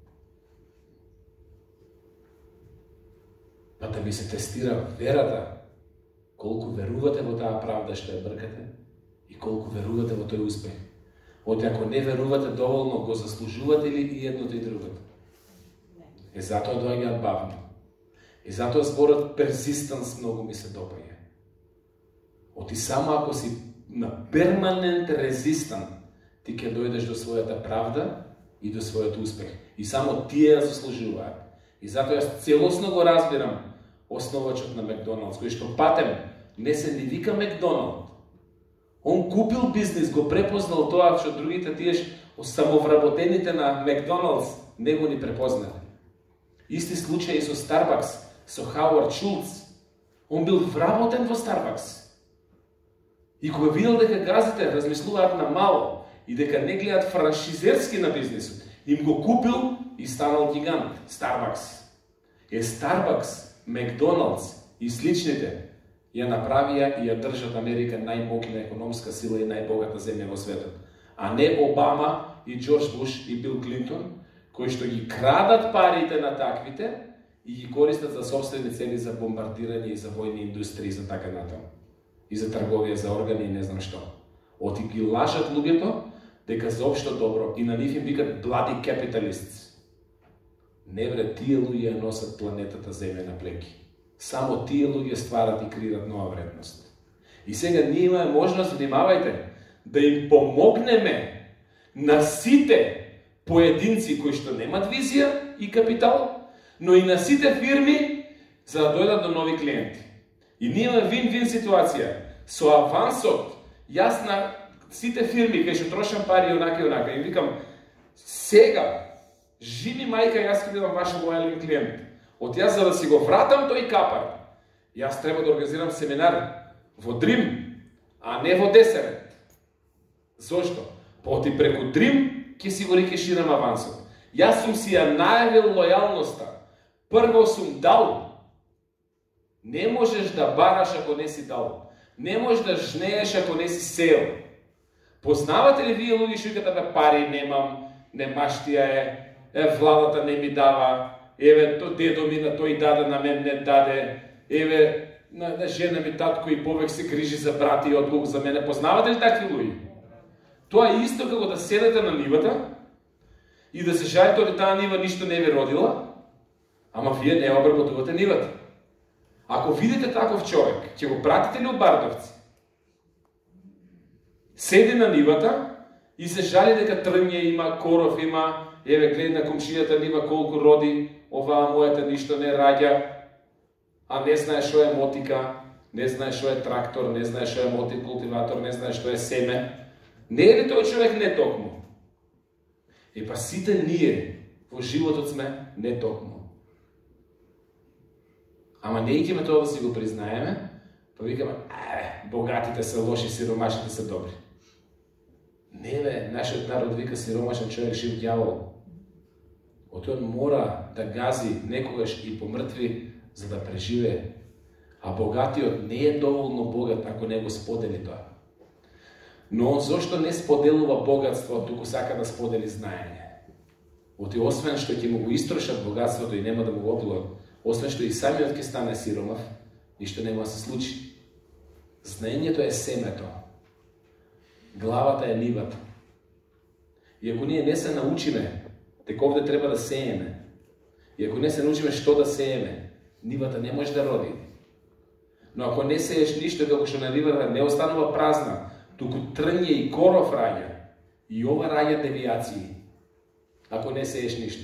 Па да ви се тестира верата, колку верувате во таа правда што ја бркате и колку верувате во тој успех. Оти ако не верувате доволно, го заслужувате ли и едното и другото? Е затоа доаѓаат бавно. И затоа зборот persistence многу ми се допаѓа. Оти само ако си на перманент резистан, ти ќе дојдеш до својата правда и до својот успех. И само тие ја заслужуваат. И затоа јас целосно го разбирам основачот на Макдоналдс, кој што патем не се ни вика Макдоналд. Он купил бизнес, го препознал тоа што другите тие самовработените на Макдоналдс не го ни препознале. Исти случај и со Starbucks, со Хауард Шулц. Он бил вработен во Starbucks. И кога видел дека газите размислуваат на мало и дека не гледат франшизерски на бизнисот, им го купил и станал гигант, Starbucks. Starbucks, Макдоналдс и сличните ја направија и ја држат Америка најмокна економска сила и најбогата земја во светот. А не Обама и Джордж Буш и Бил Клинтон, кои што ги крадат парите на таквите и ги користат за собствени цели, за бомбардирање и за војни индустрии, за така натаму. И за трговија, за органи и не знам што. Оти ги лажат луѓето дека за општо добро и на нив им викат bloody capitalists. Не бре, тие луѓе ја носат планетата Земја на плеки. Само тие луѓе стварат и креират нова вредност. И сега ние имаме можност, внимавајте, да им помогнеме на сите поединци кои што немат визија и капитал, но и на сите фирми за да дојдат до нови клиенти. И ние имаме вин-вин ситуација. Со авансот, јас на сите фирми кај што трошам пари онака и онака, и викам, сега, живи мајка, јас ќе бидам ваш лојален клиент. Од јас за да си го вратам тој капар, јас треба да организирам семинар во Дрим, а не во Десерет. Зошто? Поти преку Дрим ќе си го рекеширам авансот. Јас сум си ја најавил лојалноста. Прво сум дал. Не можеш да бараш ако не си дал. Не можеш да жнееш ако не си сеел. Познавате ли вие луѓе што викат, пари немам, немаштија владата не ми дава, то дедо ми на тој даде, на мен не даде, на жена ми татко и повек се грижи за брати и одлук за мене. Познавате ли такви луѓе? Тоа е исто како да седете на нивата и да се жалите од таа нива ништо не ви родила, ама вие не обработувате нивата. Ако видите таков човек, ќе го пратите ли у Бардовци? Седи на нивата и се жали дека трнје има, коров има, гледа на комшијата нива колку роди, оваа мојата ништо не раѓа, а не знае што е мотика, не знае што е трактор, не знае што е мотикултиватор, не знае што е семе. Не е ли тој човек не токму? Па сите ние во животот сме не токму. Ама не икеме тоа да си го признаеме, па викаме, богатите се лоши, сиромашните се добри. Не бе, нашиот народ вика сиромашен човек жив ѓавол. Отој мора да гази некогаш и помртви за да преживее. А богатиот не е доволно богат ако не го сподели тоа. Но он зошто не споделува богатство, туку сака да сподели знаење? Освен што ќе му го истрошат богатството и нема да му го одолат, освен што и самиот ќе стане сиромав, ништо нема да се случи. Знаењето е семето. Главата е нивата. И ако ние не се научиме, дека овде треба да сееме, и ако не се научиме што да сееме, нивата не може да роди. Но ако не сееш ништо, како што на нивата не останува празна, туку трнје и коров раѓа, и ова раѓа девијации, ако не сееш ништо.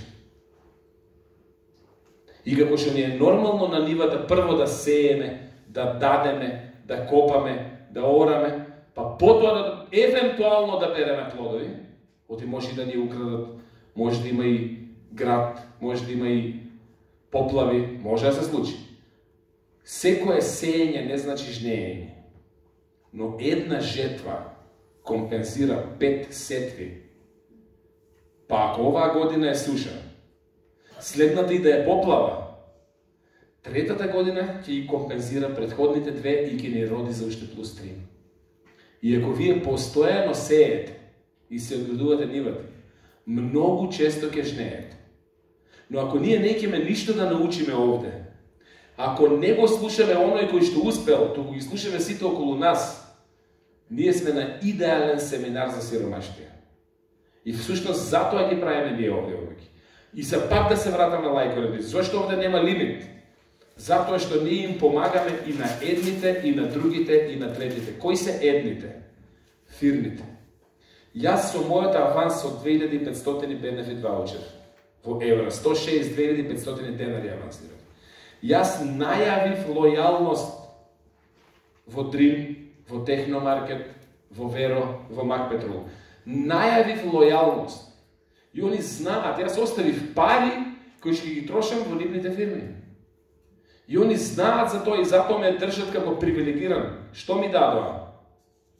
И како што ни е нормално на нивата прво да сееме, да дадеме, да копаме, да ораме, па потоа да евентуално да береме плодови, оти може да ни украдат, може да има и град, може да има и поплави, може да се случи. Секое сеење не значи жнеење, но една жетва компензира 5 сетви. Па ако оваа година е суша, следната и да е поплава, третата година ќе ги компензира предходните 2 и ќе ни роди за уште плюс 3. И ако вие постојано сеете и се одгледувате нивата, многу често ќе жнеете. Но ако ние не ќеме ништо да научиме овде, ако не го слушаме оној кој што успел, туку ги слушаме сите околу нас, ние сме на идеален семинар за сиромаштија. И всушност затоа ги правиме ние овде овеќе. И за пак да се вратам на лајковите, зашто овде нема лимит? Затоа што ние им помагаме и на едните, и на другите, и на третите. Кои се едните? Фирмите. Јас со мојот аванс од 2500 бенефит ваучер во евра, 162.500 денари авансирам. Јас најавив лојалност во Дрим, во Техномаркет, во Веро, во Макпетрол. Најавив лојалност. И они знаат, јас оставив пари кои ќе ги трошам во нивните фирми. И они знаат за тоа и затоа ме држат како привилегиран. Што ми дадоа?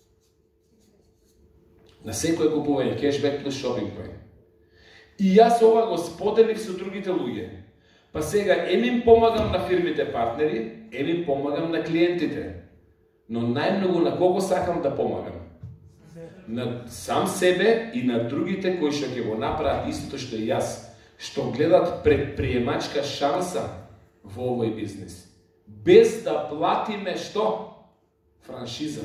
На секое купување, кешбек плюс шопинг поинт. И јас ова го споделив со другите луѓе. Па сега им помагам на фирмите партнери, им помагам на клиентите. Но најмногу на кого сакам да помагам? На сам себе и на другите кои што ќе го направат истото што и јас, што гледат предприемачка шанса во овој бизнес. Без да платиме што? Франшиза.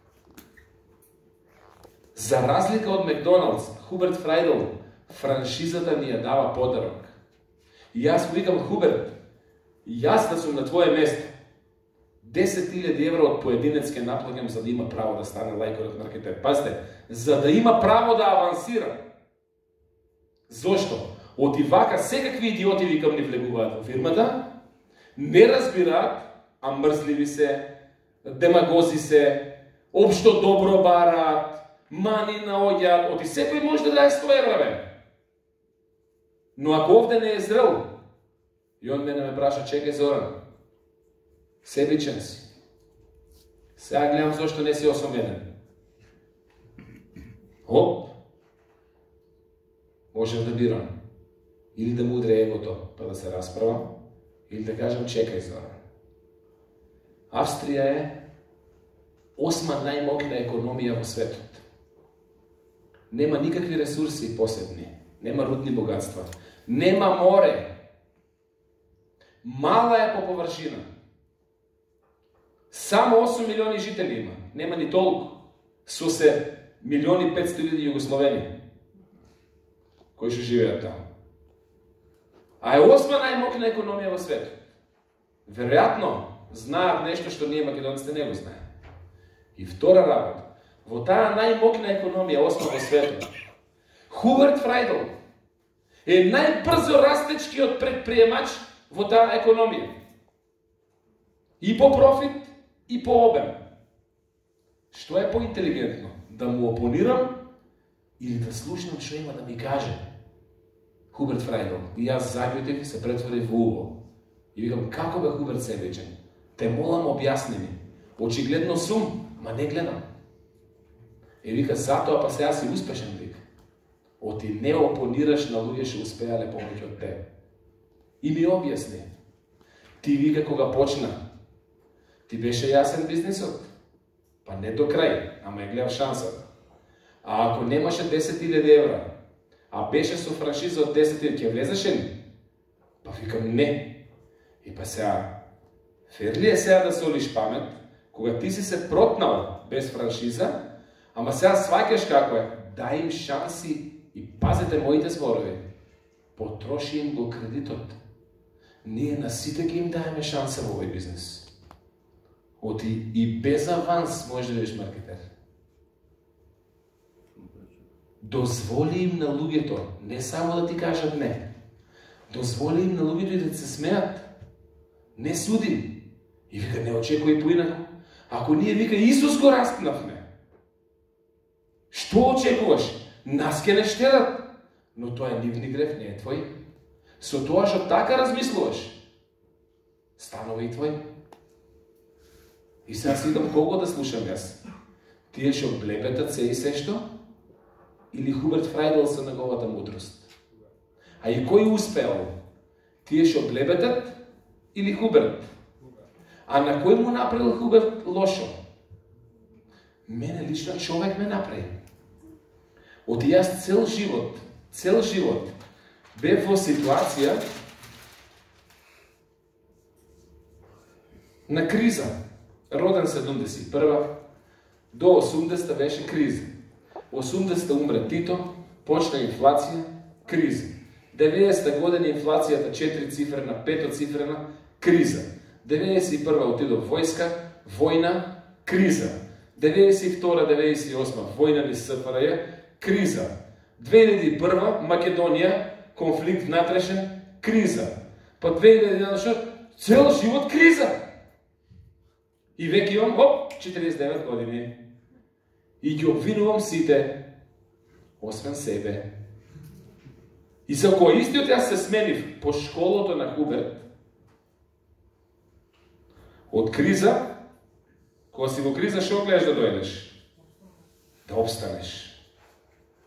За разлика од Макдоналдс, Хуберт Фрајдл, франшизата ни ја дава подарок. И јас му викам, Хуберт, јас да сум на твое место, 10.000 евра од поединец ке наплаќам за да има право да стане лајковиот маркетер. Пазите, за да има право да авансира. Зошто? Оти вака секакви идиоти викам ни влегуваат во фирмата, не разбираат, а мрзливи се, демагози се, општо добро бараат, мани наоѓаат, оти секој може да даде 100 евра, бе. Но ако овде не е зрел, и он мене ме праша, чекај Зоран, себичен си. Сега гледам зашто не си осоменен. Оп, можем да бирам. Или да му удре егото, па да се расправам, или да кажам, чекај Зоран. Австрија е 8-ма најмокна економија во светот. Нема никакви ресурси посебни, нема рудни богатства, нема море. Мала е по површина. Само 8 милиони жители има, нема ни толку. Со се 1.500.000 југословени кои што живеат таму. А е 8-ма најмокна економија во светот. Веројатно знаат нешто што ние македонците не го знаеме. И втора работа, во таа најмокна економија 8 во светот, Хуберт Фрајдл е најбрзо растечкиот предприемач во таа економија. И по профит, и по обем. Што е поинтелигентно? Да му опонирам или да слушнам што има да ми каже Хуберт Фрајдл? И јас зајутив и се претворив во уво. И викам, како бе Хуберт себечен? Те молам, објасни ми. Очигледно сум, ма не гледам. И вика, затоа па сега си успешен, вика. Оти не опонираш на луѓе што успеале повеќе од тебе. И ми објасни. Ти вика кога почна, ти беше јасен бизнисот? Па не до крај, ама ја гледав шансата. А ако немаше 10.000 евра, а беше со франшиза од 10.000, ќе влезеше ли? Па викам не. И па сега, ферли е сега да солиш памет, кога ти си се протнал без франшиза, ама сега сваќаш како е, дај им шанси и пазете моите зборови. Потроши им го кредитот. Ние на сите ги им даеме шанса во овој бизнес. Оти и без аванс можеш да бидеш маркетер. Дозволи им на луѓето, не само да ти кажат не. Дозволи им на луѓето и да се смеат. Не суди. И вика, не очекуј поинаку. Ако ние, вика, Исус го распнавме, што очекуваш? Нас ке не штедат. Но тоа е нивни греф, не е твој. Со тоа што така размислуваш, станува и твој. И сега си идам кого да слушам јас? Тие што блепетат се и се што? Или Хуберт Фрајдл со неговата мудрост? А и кој успеал? Тие што блепетат или Хуберт? А на кој му направил Хуберт лошо? Мене лично човек ме направи. Оти јас цел живот бев во ситуација на криза. Роден 71 до 80 беше криза. 80 умре Тито, почна инфлација, криза. 90 година инфлацијата 4 цифрена, 5 цифрена, криза. 91 отидов војска, војна, криза. 92-98 војна низ СФРЈ, криза. 2001 Македонија, конфликт внатрешен, криза. Па 2011 цел живот криза. И веќе имам, 49 години. И ги обвинувам сите, освен себе. И за кој истиот јас се сменив по школото на Хуберт, од криза, кога си во криза, што гледаш да дојдеш? Да обстанеш.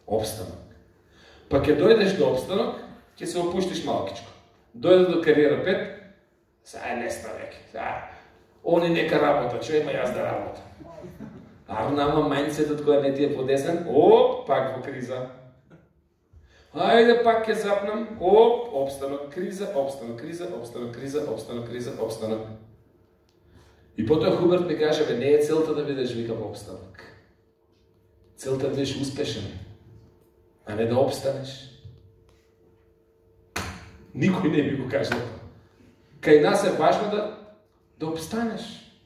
Обстанок. Па ќе дојдеш до обстанок, ќе се опуштиш малкичко. Дојде до кариера 5, сега не ста веќе. Они нека работа, што има јас да работа. Ама мајндсетот која не ти е подесен, пак во криза. Ајде пак ќе запнам, обстанок, криза, обстанок, криза, обстанок, криза, обстанок, криза, обстанок. И потоа Хуберт ми каже, не е целта да бидеш, викам, обстанок. Целта да бидеш успешен, а не да обстанеш. Никој не би го кажал. Кај нас е важно да обстанеш.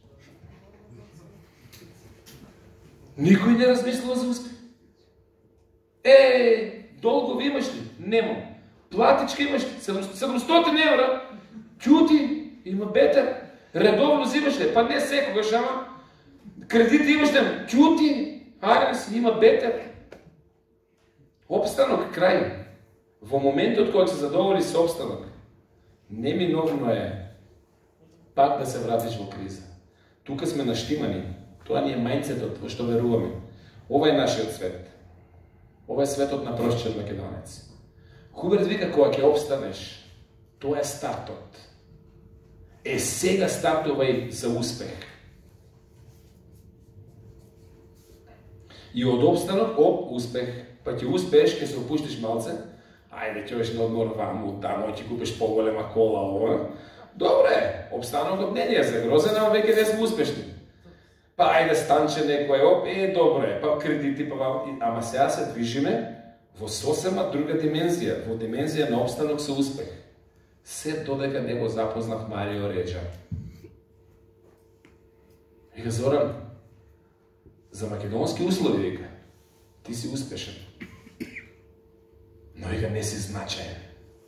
Никој не размислува за успех. Долгови имаш ли? Немам. Платичка имаш ли? 700 евра. Ќути, има бетер. Редовно взимаш ли? Па не секогаш, ама кредити имаш ли? Ќути, аренс, има бетер. Обстанок, крај. Во моментот кога се задоволи со обстанок, неминовно е пак да се вратиш во криза. Тука сме наштимани. Тоа ни е мајндсетот во што веруваме. Ова е нашиот свет. Ова е светот на простиот македонец. Хуберт вика, кога ќе обстанеш, тоа е стартот. Сега стартувај за успех. И од обстанок, успех. Па ќе успееш, ќе се опуштиш малце, ајде, ќе одиш на одмор ваму, таму, ќе купиш поголема кола, ова. Добре, обстанокот не е загрозен, ама веќе не сме успешни. Па ајде станче некој, добре, па кредити, ама сега се движиме во сосема друга димензија, во димензија на обстанок со успех. Се додека не го запознав Марио Реџа. Вика, Зоран, за македонски услови, вика, ти си успешен. Но вика, не си значаен.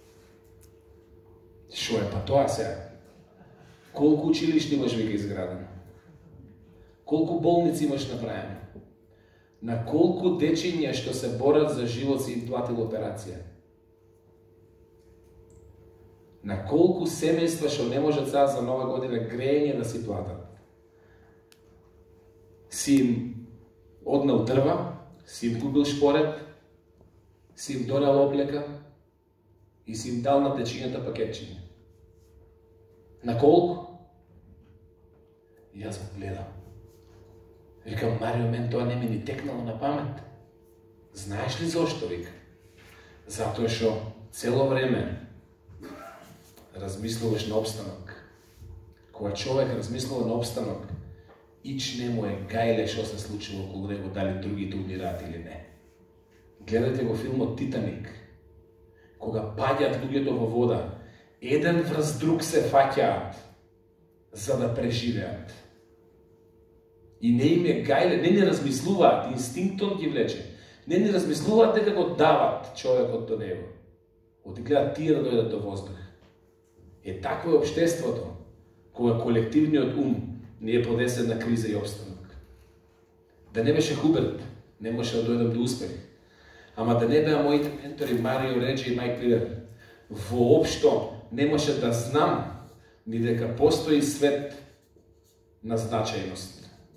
Шо е па тоа сега? Колку училишта имаш, вика, изградено? Колку болници имаш направено? На колку дечиња што се борат за живот си им платил операција? На колку семејства што не можат сега за нова година грејење да си платат? Си им однел дрва, си им купил шпорет, си им донел облека и си им дал на дечињата пакетчиња. На колку? И јас го гледам. Викам, Марио, мен тоа не ми ни текнало на памет. Знаеш ли зошто, вика? Затоа што цело време размислуваш на обстанок. Кога човек размислува на обстанок, ич не му е гајле што се случило околу него, дали другите умираат или не. Гледате го филмот Титаник. Кога паѓаат луѓето во вода, еден врз друг се фаќаат за да преживеат. И не им е гајле, не размислуваат, инстинктот ги влече. Не размислуваат дека го дават човекот до него. Оти гледат тие да дојдат до воздух. Такво е општеството, кога колективниот ум не е подесен на криза и обстанок. Да не беше Хуберт, не може да дојдам до успех. Ама да не беа моите ментори Марио Реџа и Мајк Милер, воопшто не може да знам ни дека постои свет на значајност.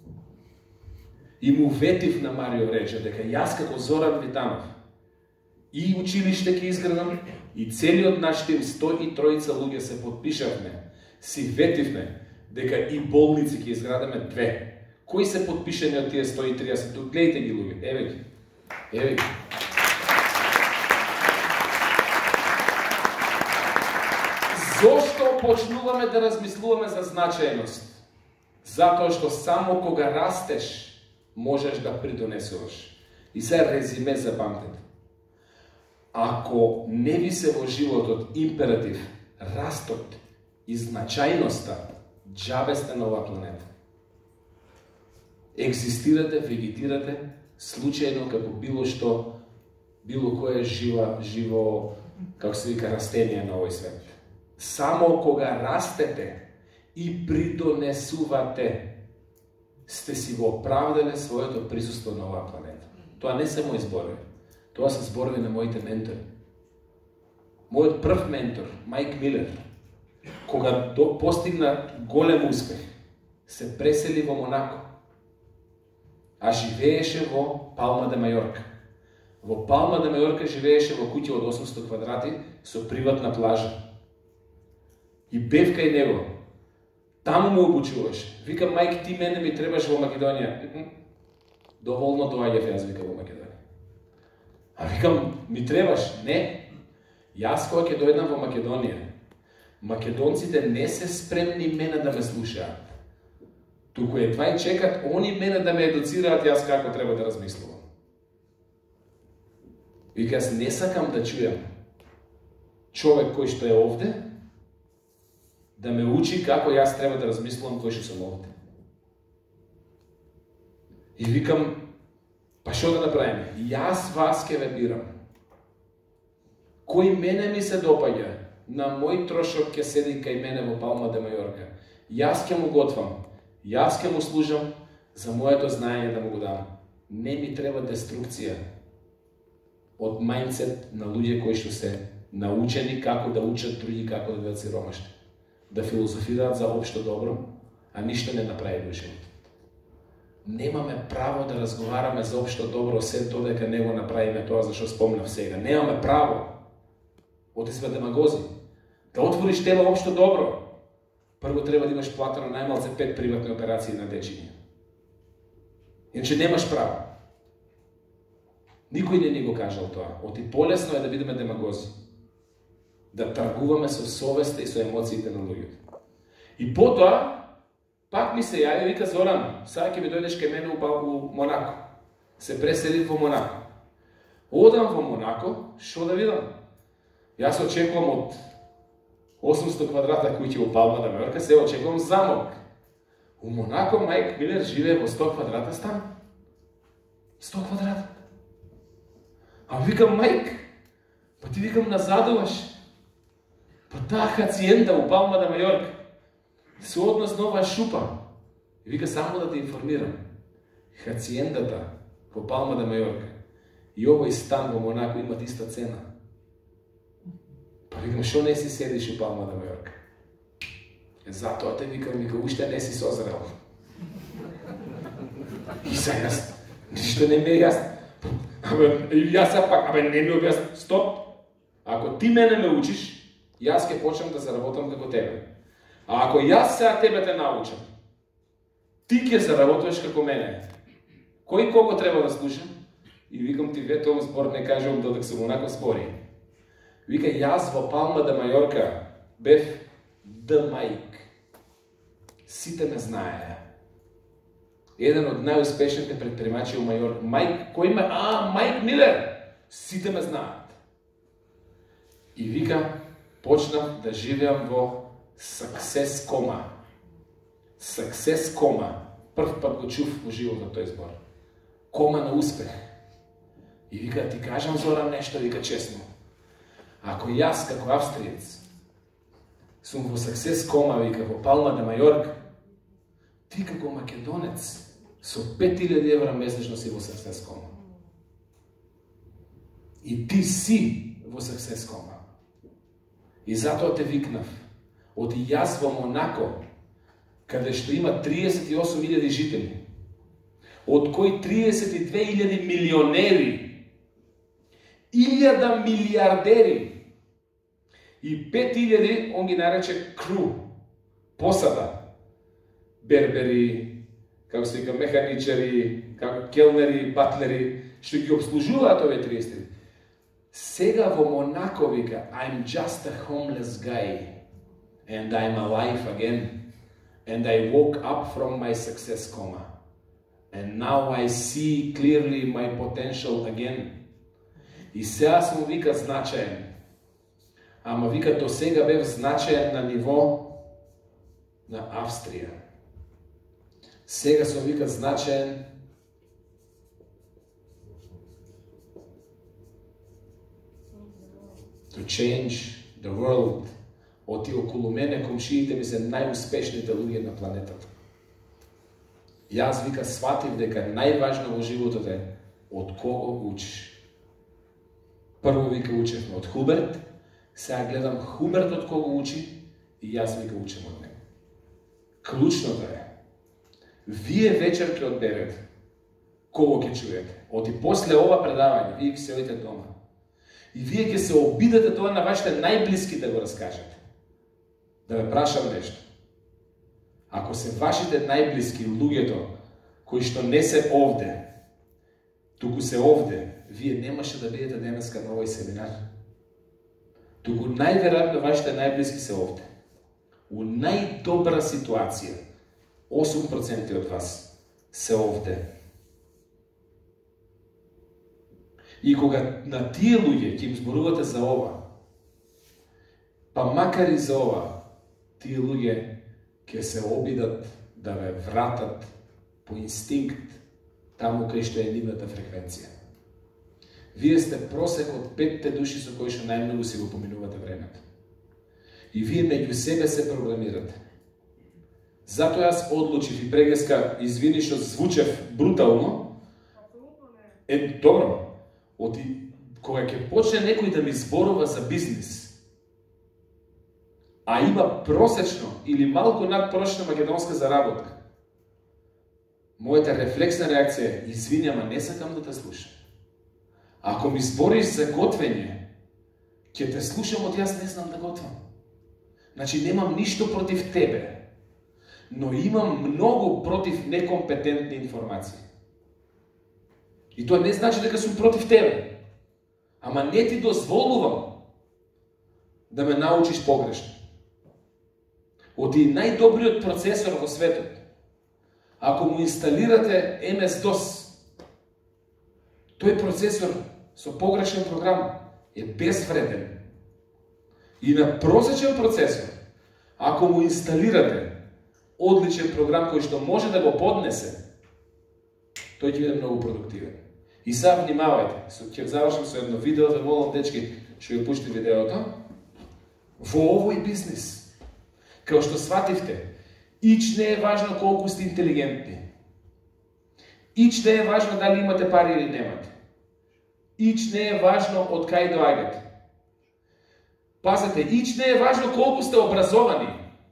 И му ветив на Марио Реџа дека јас како Зоран Витанов и училиште ќе изградам, и целиот наш тим 103 луѓе се подпишавме, си ветивме дека и болници ќе изградаме 2. Кои се подпишени од тие 130? Гледайте ги луѓе, еве ги. Еве ги. Зошто почнуваме да размислуваме за значајност? Затоа што само кога растеш, можеш да придонесуваш. И сега резиме запамтете. Ако не ви се во животот императив, растот и значајноста, џабе сте на оваа планета. Екзистирате, вегетирате, случајно како било што, било кое живо, како се вика, растение на овој свет. Само кога растете и придонесувате, сте си го оправдале своето присуство на оваа планета. Тоа не се мои зборови. Тоа се зборови на моите ментори. Мојот прв ментор, Мајк Милер, кога постигна голем успех, се пресели во Монако, а живееше во Палма де Мајорка. Во Палма де Мајорка живееше во куќа од 800 квадрати со приватна плажа. И бев кај него. Таму му обучуваше. Вика, мајк, ти мене ми требаш во Македонија. Доволно доаѓав јас, вика, во Македонија. А викам, ми требаш? Не. Јас кога ќе дојдам во Македонија, македонците не се спремни мене да ме слушаат. Туку едва и чекат они мене да ме едуцираат јас како треба да размислувам. Вика, јас не сакам да чујам човек кој што е овде, да ме учи како јас треба да размислувам кој што сум овде. И викам, па што да направиме? Јас вас ке ве бирам. Кој мене ми се допаѓа, на мој трошок ќе седи кај мене во Палма де Мајорка. Јас ќе му готвам, јас ќе му служам, за моето знаење да му го дам. Не ми треба деструкција од мајндсет на луѓе кои што се научени како да учат други како да бидат сиромашни. Да филозофираат за општо добро, а ништо не направи во живот. Немаме право да разговараме за општо добро се додека не го направиме тоа за што спомнав сега. Немаме право. Оти сме демагози. Да отвориш тема општо добро, прво треба да имаш платено најмалце 5 приватни операции на дечиња. Иначе немаш право. Никој не ни го кажал тоа. Оти полесно е да бидеме демагози. Да тргуваме со совеста и со емоциите на луѓето. И потоа, пак ми се јави, вика, Зоран, сега ќе ми дојдеш кај мене у Монако. Се преселив во Монако. Одам во Монако, шо да видам? Јас очекувам од 800 квадрата куќи во Палма де Мајорка, се очекувам замок. У Монако Мајк Милер живее во 100 квадрата стан. 100 квадрата. А викам, Мајк, па ти викам назадуваш. Па таа хациенда у Палма де Мајорка се однос нова шупа. И вика, само да те информирам. Хациендата во Палма де Мајорка и овој стан во Монако имат иста цена. Па викам, шо не си седиш у Палма де Мајорка? Затоа те викам, уште не си созрел. И сега јас, ништо не ме јас. Јас пак, не ми објасни, стоп. Ако ти мене ме учиш, јас ќе почнам да заработам како тебе. А ако јас сега тебе те научам, ти ќе заработуваш како мене. Кој кого треба да слушам? И викам, ти ветувам спор, не кажувам додек сум онако спори. Вика, јас во Палма де Мајорка бев the Мајк. Сите ме знаеа. Еден од најуспешните предприемачи во Мајорка. Мајк, кој ме? Мајк Милер! Сите ме знаат. И вика, почнав да живеам во Success Кома. Success Кома. Прв пат го чув во животот тој збор. Кома на успех. И вика, ти кажам, Зоран, нешто, вика, честно. Ако јас, како австриец, сум во Success Кома, вика, во Палма де Мајорка, ти како македонец, со 5000 евра месечно си во Success Кома. И ти си во Success Кома. И затоа те викнав. Оти јас во Монако, каде што има 38.000 жители, од кои 32.000 милионери, 1000 милиардери и 5.000, он ги нарече кру, посада, бербери, како се вика, механичари, како келнери, батлери, што ги обслужуваат овие 30. Сега во Монако, вика, I'm just a homeless guy. And I'm alive again. And I woke up from my Success Coma. And now I see clearly my potential again. И сега сум, вика, значаен. Ама, вика, до сега бев значаен на ниво на Австрија. Сега сум, вика, значаен to change the world. Оти околу мене, комшиите ми се најуспешните луѓе на планетата. Јас, вика, сватив дека најважно во животот е од кого учиш. Прво, вика, учевме од Хуберт, сега гледам Хуберт од кого учи и јас, вика, учам од него. Клучното е, вие вечер ќе одберете кого ќе чуете. Оти после ова предавање, вие ќе се одите дома. И вие ќе се обидете тоа на вашите најблиски да го раскажете. Да ве прашам нешто. Ако се вашите најблиски луѓето кои што не се овде, туку се овде, вие немаше да бидете денеска на овој семинар. Туку најверојатно вашите најблиски се овде. У најдобра ситуација, 8% од вас се овде. И кога на тие луѓе ќе им зборувате за ова, па макар и за ова, тие луѓе ќе се обидат да ве вратат по инстинкт таму кај што е нивната фреквенција. Вие сте просек од 5 души со кои што најмногу си го поминувате времето. И вие меѓу себе се програмирате. Затоа јас одлучив и прегеска, извини што звучев брутално, добро, кога ќе почне некој да ми зборува за бизнис, а има просечно или малку надпрошна македонска заработка, мојата рефлексна реакција е, извини, ама не сакам да те слушам. Ако ми збориш за готвење, ќе те слушам, од јас не знам да готвам. Значи, немам ништо против тебе, но имам многу против некомпетентни информации. И тоа не значи дека сум против тебе, ама не ти дозволувам да ме научиш погрешно. Оти најдобриот процесор во светот, ако му инсталирате MS-DOS, тој процесор со погрешен програм е безвреден. И на просечен процесор, ако му инсталирате одличен програм кој што може да го поднесе, тој ќе биде многу продуктивен. И сега внимавајте, ќе завршам со едно видео, да молам дечки што ја пушти видеото. Во овој бизнис, као што свативте, ич не е важно колку сте интелигентни. Ич не е важно дали имате пари или немате. Ич не е важно од кај доаѓате. Пазете, ич не е важно колку сте образовани.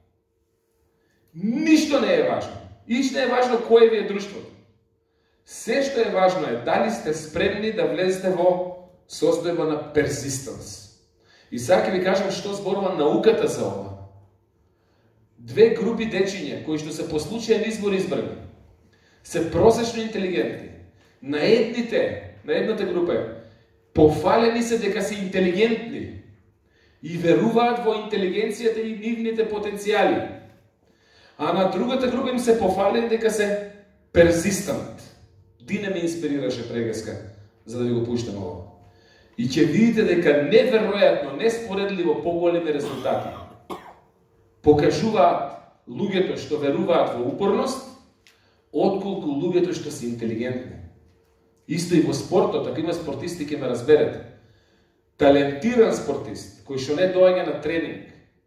Ништо не е важно. Ич не е важно кое ви е друштвото. Се што е важно е дали сте спремни да влезете во состојба на persistence. И сега ќе ви кажам што зборува науката за ова. Две групи дечиња кои што се по случаен избор избрани, се просечно интелигентни. На едната група е пофалени се дека се интелигентни и веруваат во интелигенцијата и нивните потенцијали. А на другата група им се пофалени дека се persistent. Дине ме инспирираше прегеска, за да ви го пуштам ова. И ќе видите дека неверојатно, неспоредливо поголеми резултати покажуваат луѓето што веруваат во упорност, отколку луѓето што се интелигентни. Исто и во спортот, ако има спортисти, ќе ме разберете. Талентиран спортист, кој што не доаѓа на тренинг,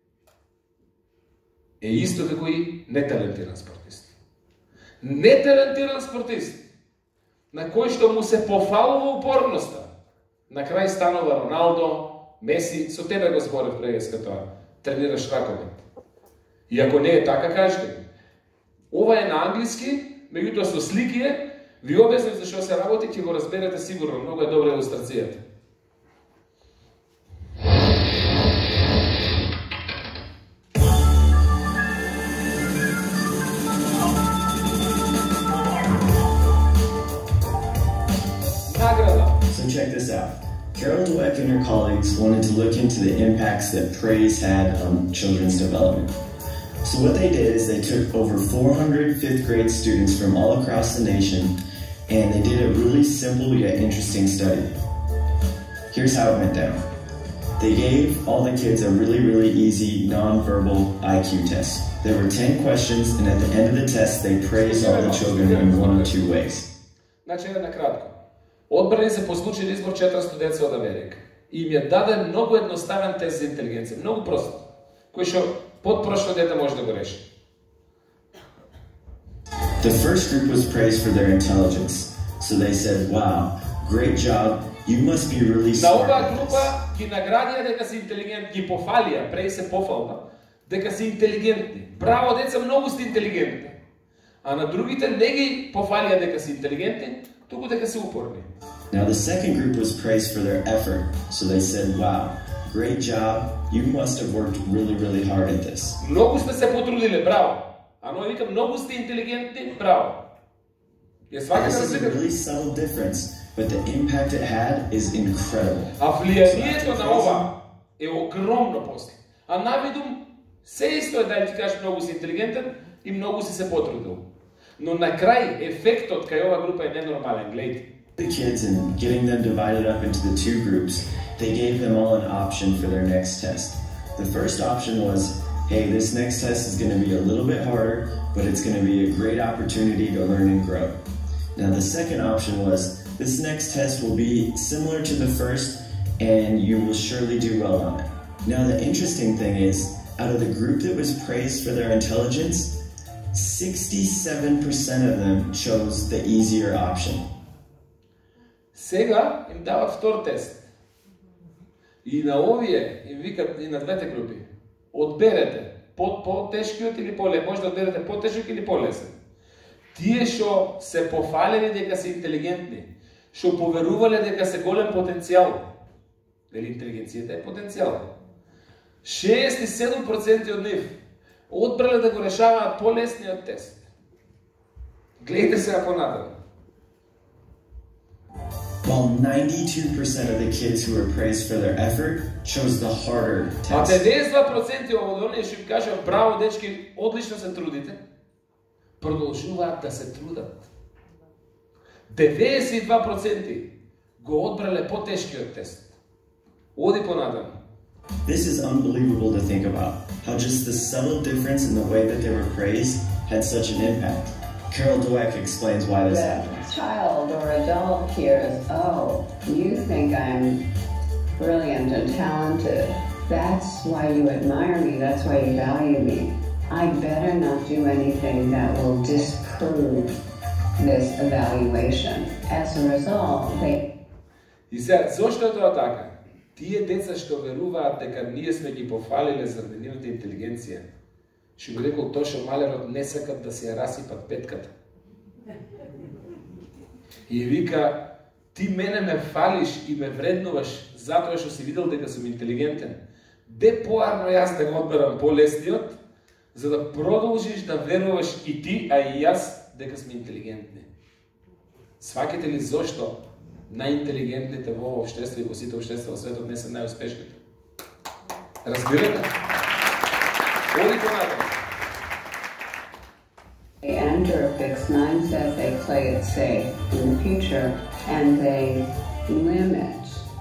е исто како и неталентиран спортист. Неталентиран спортист, на кој што му се пофалува упорноста, на крај станува Роналдо, Меси, со тебе го зборев прегеска тоа, тренираш раковет. И ако не е така, кажете. Ова е на англиски, меѓутоа со слики е, ви обяснив за што се работи, ќе го разберете сигурно, многу е добра илустрацијата. So check this out. Carol Dweck and her colleagues wanted to look into the impacts that praise had on children's development. So what they did is they took over 400 fifth grade students from all across the nation and they did a really simple yet interesting study. Here's how it went down. They gave all the kids a really easy non-verbal IQ test. There were 10 questions and at the end of the test they praised all the children in one of two ways. Значи, на кратко. Одбрани се по случај избор 400 деца од Америка. И им ја даде многу едноставен тест за интелигенција, многу прост, кој што подпрошло дете може да го реши. The first group was praised for their intelligence. So they said, "Wow, great job. You must be really На smart." оваа at this." група ги наградија дека се интелигентни, ги пофалија, преј се пофална, дека се интелигентни. Браво деца, многу сте интелигентни. А на другите не ги пофалија дека се интелигентни, туку дека се упорни. Now the second group was praised for their effort. So they said, wow, great job. You must have worked really, really hard at this. Многу сте се потрудиле, браво. А ној вика, многу сте интелигентни, браво. Ја сваќате This is a разликата? really subtle difference, but the impact it had is incredible. А влијанието на ова е огромно после. А навидум, се исто е да ти кажеш многу си интелигентен и многу си се потрудил. Но на крај, ефектот кај ова група е ненормален, гледайте. The kids and getting them divided up into the two groups, they gave them all an option for their next test. The first option was, hey, this next test is going to be a little bit harder, but it's going to be a great opportunity to learn and grow. Now the second option was, this next test will be similar to the first, and you will surely do well on it. Now the interesting thing is, out of the group that was praised for their intelligence, 67% of them chose the easier option. Сега им дават втор тест. И на овие им викат и на двете групи. Одберете по-тешкиот или по-лесен. Може да одберете по-тешок или по-лесен. Тие што се пофалени дека се интелигентни, што поверувале дека се голем потенцијал. Дали интелигенцијата е потенцијал? 67% од нив одбрале да го решаваат по-лесниот тест. Гледайте сега понатаму. While 92% of the kids who were praised for their effort chose the harder А test. 92% од оние што им кажа браво дечки, одлично се трудите, продолжуваат да се трудат. 92% го одбрале по-тешкиот тест. Оди понатаму. This is unbelievable to think about, how just the subtle difference in the way that they were praised had such an impact. Carol Dweck explains why this happened. The child or adult hears, oh, you think I'm brilliant and talented. That's why you admire me. That's why you value me. I better not do anything that will disprove this evaluation. As a result, they... И сега, зошто е тоа така? Тие деца што веруваат дека ние сме ги пофалиле заради нивната интелигенција, што би рекол Тошо Малерот, не сакат да се ја расипат петката. И вика, ти мене ме фалиш и ме вреднуваш затоа што си видел дека сум интелигентен. Де поарно јас да го одберам по-лесниот, за да продолжиш да веруваш и ти, а и јас дека сме интелигентни. Сваќате ли зошто најинтелигентните во ова општество и во сите општества во светот не се најуспешните? Разбирате? Оди понатаму. They enter a fixed mindset, they play it safe in the future, and they limit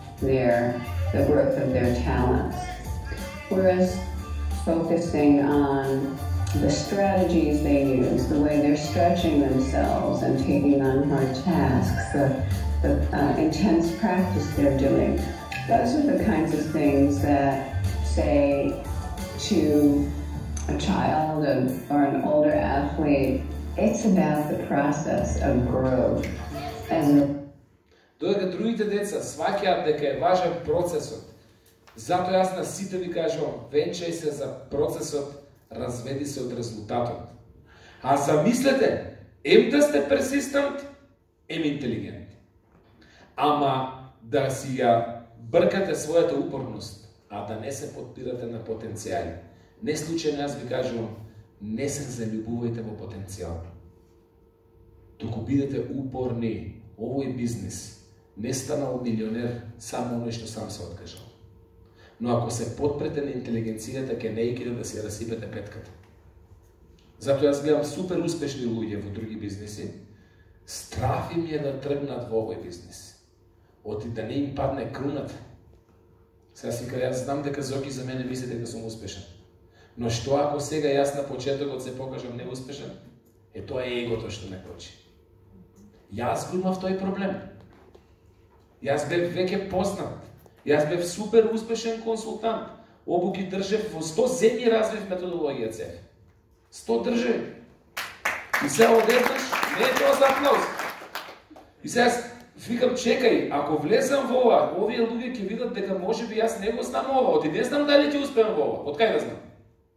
the growth of their talents. Whereas focusing on the strategies they use, the way they're stretching themselves and taking on hard tasks, the intense practice they're doing, those are the kinds of things that say to a child or an older athlete, it's about the process of growth. Додека другите деца сваќаат дека е важен процесот, затоа јас на сите ви кажувам, венчај се за процесот, разведи се од резултатот. А замислете, ем да сте персистент, ем интелигент. Ама да си ја бркате својата упорност, а да не се подпирате на потенцијали. Не случајно јас ви кажувам, не се залюбувајте во потенцијал. Туку бидете упорни. Овој бизнис не станал милионер само оној што сам се откажал. Но ако се подпрете на интелигенцијата, ќе не икиде да си ја расипете петката. Затоа јас гледам супер успешни луѓе во други бизнеси. Страф им е да тргнат во овој бизнес. Оти да не им падне круната. Сега си кажа, јас знам дека Зоки за мене мисли дека сум успешен. Но што ако сега јас на почетокот се покажам неуспешен? Е тоа е егото што ме кочи. Јас го имав тој проблем. Јас бев веќе познат. Јас бев супер успешен консултант. Обуки држев во 100 земји развив методологија ЦЕФ. 100 држави. И сега одеднаш, не е тоа за аплауз. И сега викам, чекај, ако влезам во ова, овие луѓе ќе видат дека можеби јас не го знам ова, оти не знам дали ќе успеам во ова. Од кај да знам?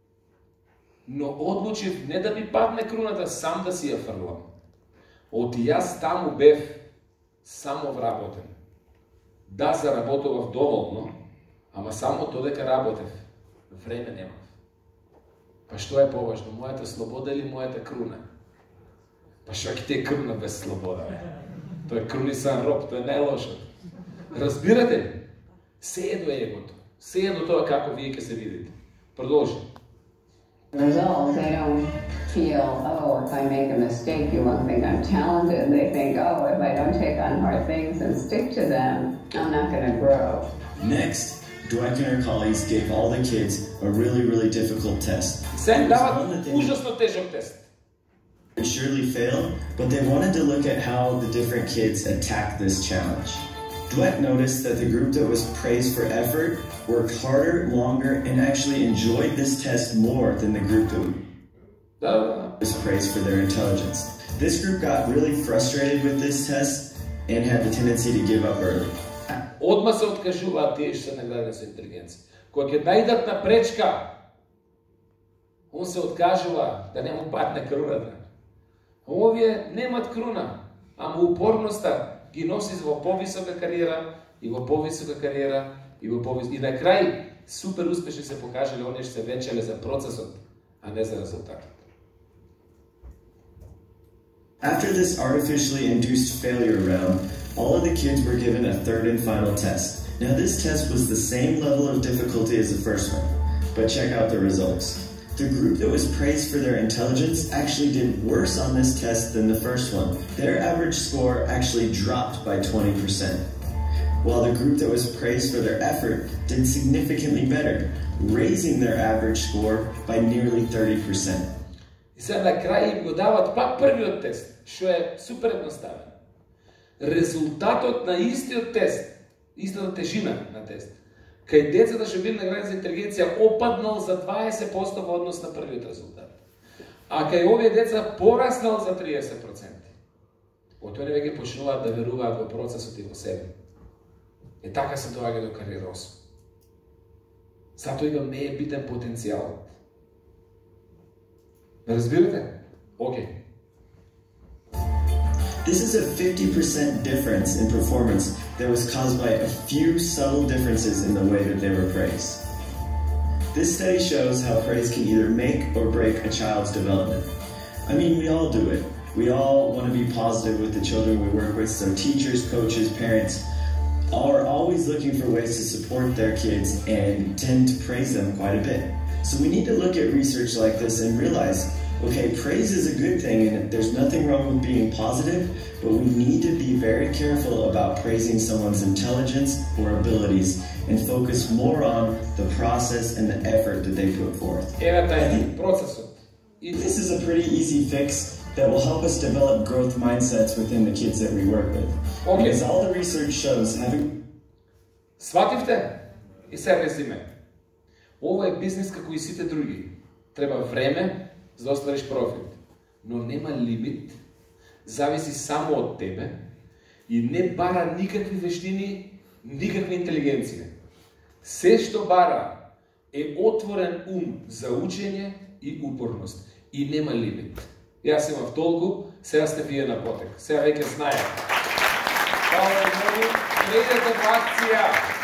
Но одлучив не да ми падне круната, сам да си ја фрлам. Оти јас таму бев само вработен. Да, заработував доволно, ама само то дека работев. Време немав. Па што е поважно, мојата слобода или мојата круна? Па што ќе те круна без слобода? Тој е крунисан роб, тоа е најлошо. Разбирате ли? Се е до егото. Се е до тоа како вие ќе се видите. Продолжи. Result, they don't feel, oh, if I make a mistake, you won't think I'm talented. They think, oh, if I don't take on hard things and stick to them, I'm not going to grow. Next, Dwight and her colleagues gave all the kids a really, really difficult test. Се дават ужасно тежок тест. It surely failed, but they wanted to look at how the different kids attacked this challenge. Dwight noticed that the group that was praised for effort worked harder, longer, and actually enjoyed this test more than the group that was praised for their intelligence. This group got really frustrated with this test and had the tendency to give up early. Одма се откажуваат тие што се наградени со интелигенција. Кога ќе најдат на пречка, он се откажува да не му падне круната. Овие немат круна, ама упорноста ги носи во повисока кариера и во повисока кариера и на крај супер успешни се покажале оние што се венчале за процесот, а не за резултатот. After this artificially induced failure round, all of the kids were given a third and final test. Now this test was the same level of difficulty as the first one, but check out the results. The group that was praised for their intelligence actually did worse on this test than the first one. Their average score actually dropped by 20%, while the group that was praised for their effort did significantly better, raising their average score by nearly 30%. И сега на крај им го дават пак првиот тест, што е супер едноставен. Резултатот на истиот тест, истата тежина на тест, кај децата што били наградени за интелигенција опаднал за 20% во однос на првиот резултат. А кај овие деца пораснал за 30%. Отоа веќе почнуваат да веруваат во процесот и во себе. Е така се доаѓа до кариеросот. Затоа и не е битен потенцијалот. Разбирате? Океј. This is a 50% difference in performance that was caused by a few subtle differences in the way that they were praised. This study shows how praise can either make or break a child's development. I mean, we all do it. We all want to be positive with the children we work with, so teachers, coaches, parents are always looking for ways to support their kids and tend to praise them quite a bit. So we need to look at research like this and realize, okay, praise is a good thing and there's nothing wrong with being positive, but we need to be very careful about praising someone's intelligence or abilities and focus more on the process and the effort that they put forth. This is a pretty easy fix that will help us develop growth mindsets within the kids that we work with. Okay. Because all the research shows having... Свативте? И се резиме. Ова е бизнес како и сите други. Треба време за да оствариш профит. Но нема лимит, зависи само од тебе и не бара никакви вештини, никаква интелигенција. Се што бара е отворен ум за учење и упорност. И нема лимит. Јас имав толку, сега сте вие на потек. Сега веќе знаете. Хвала многу, следете в акција!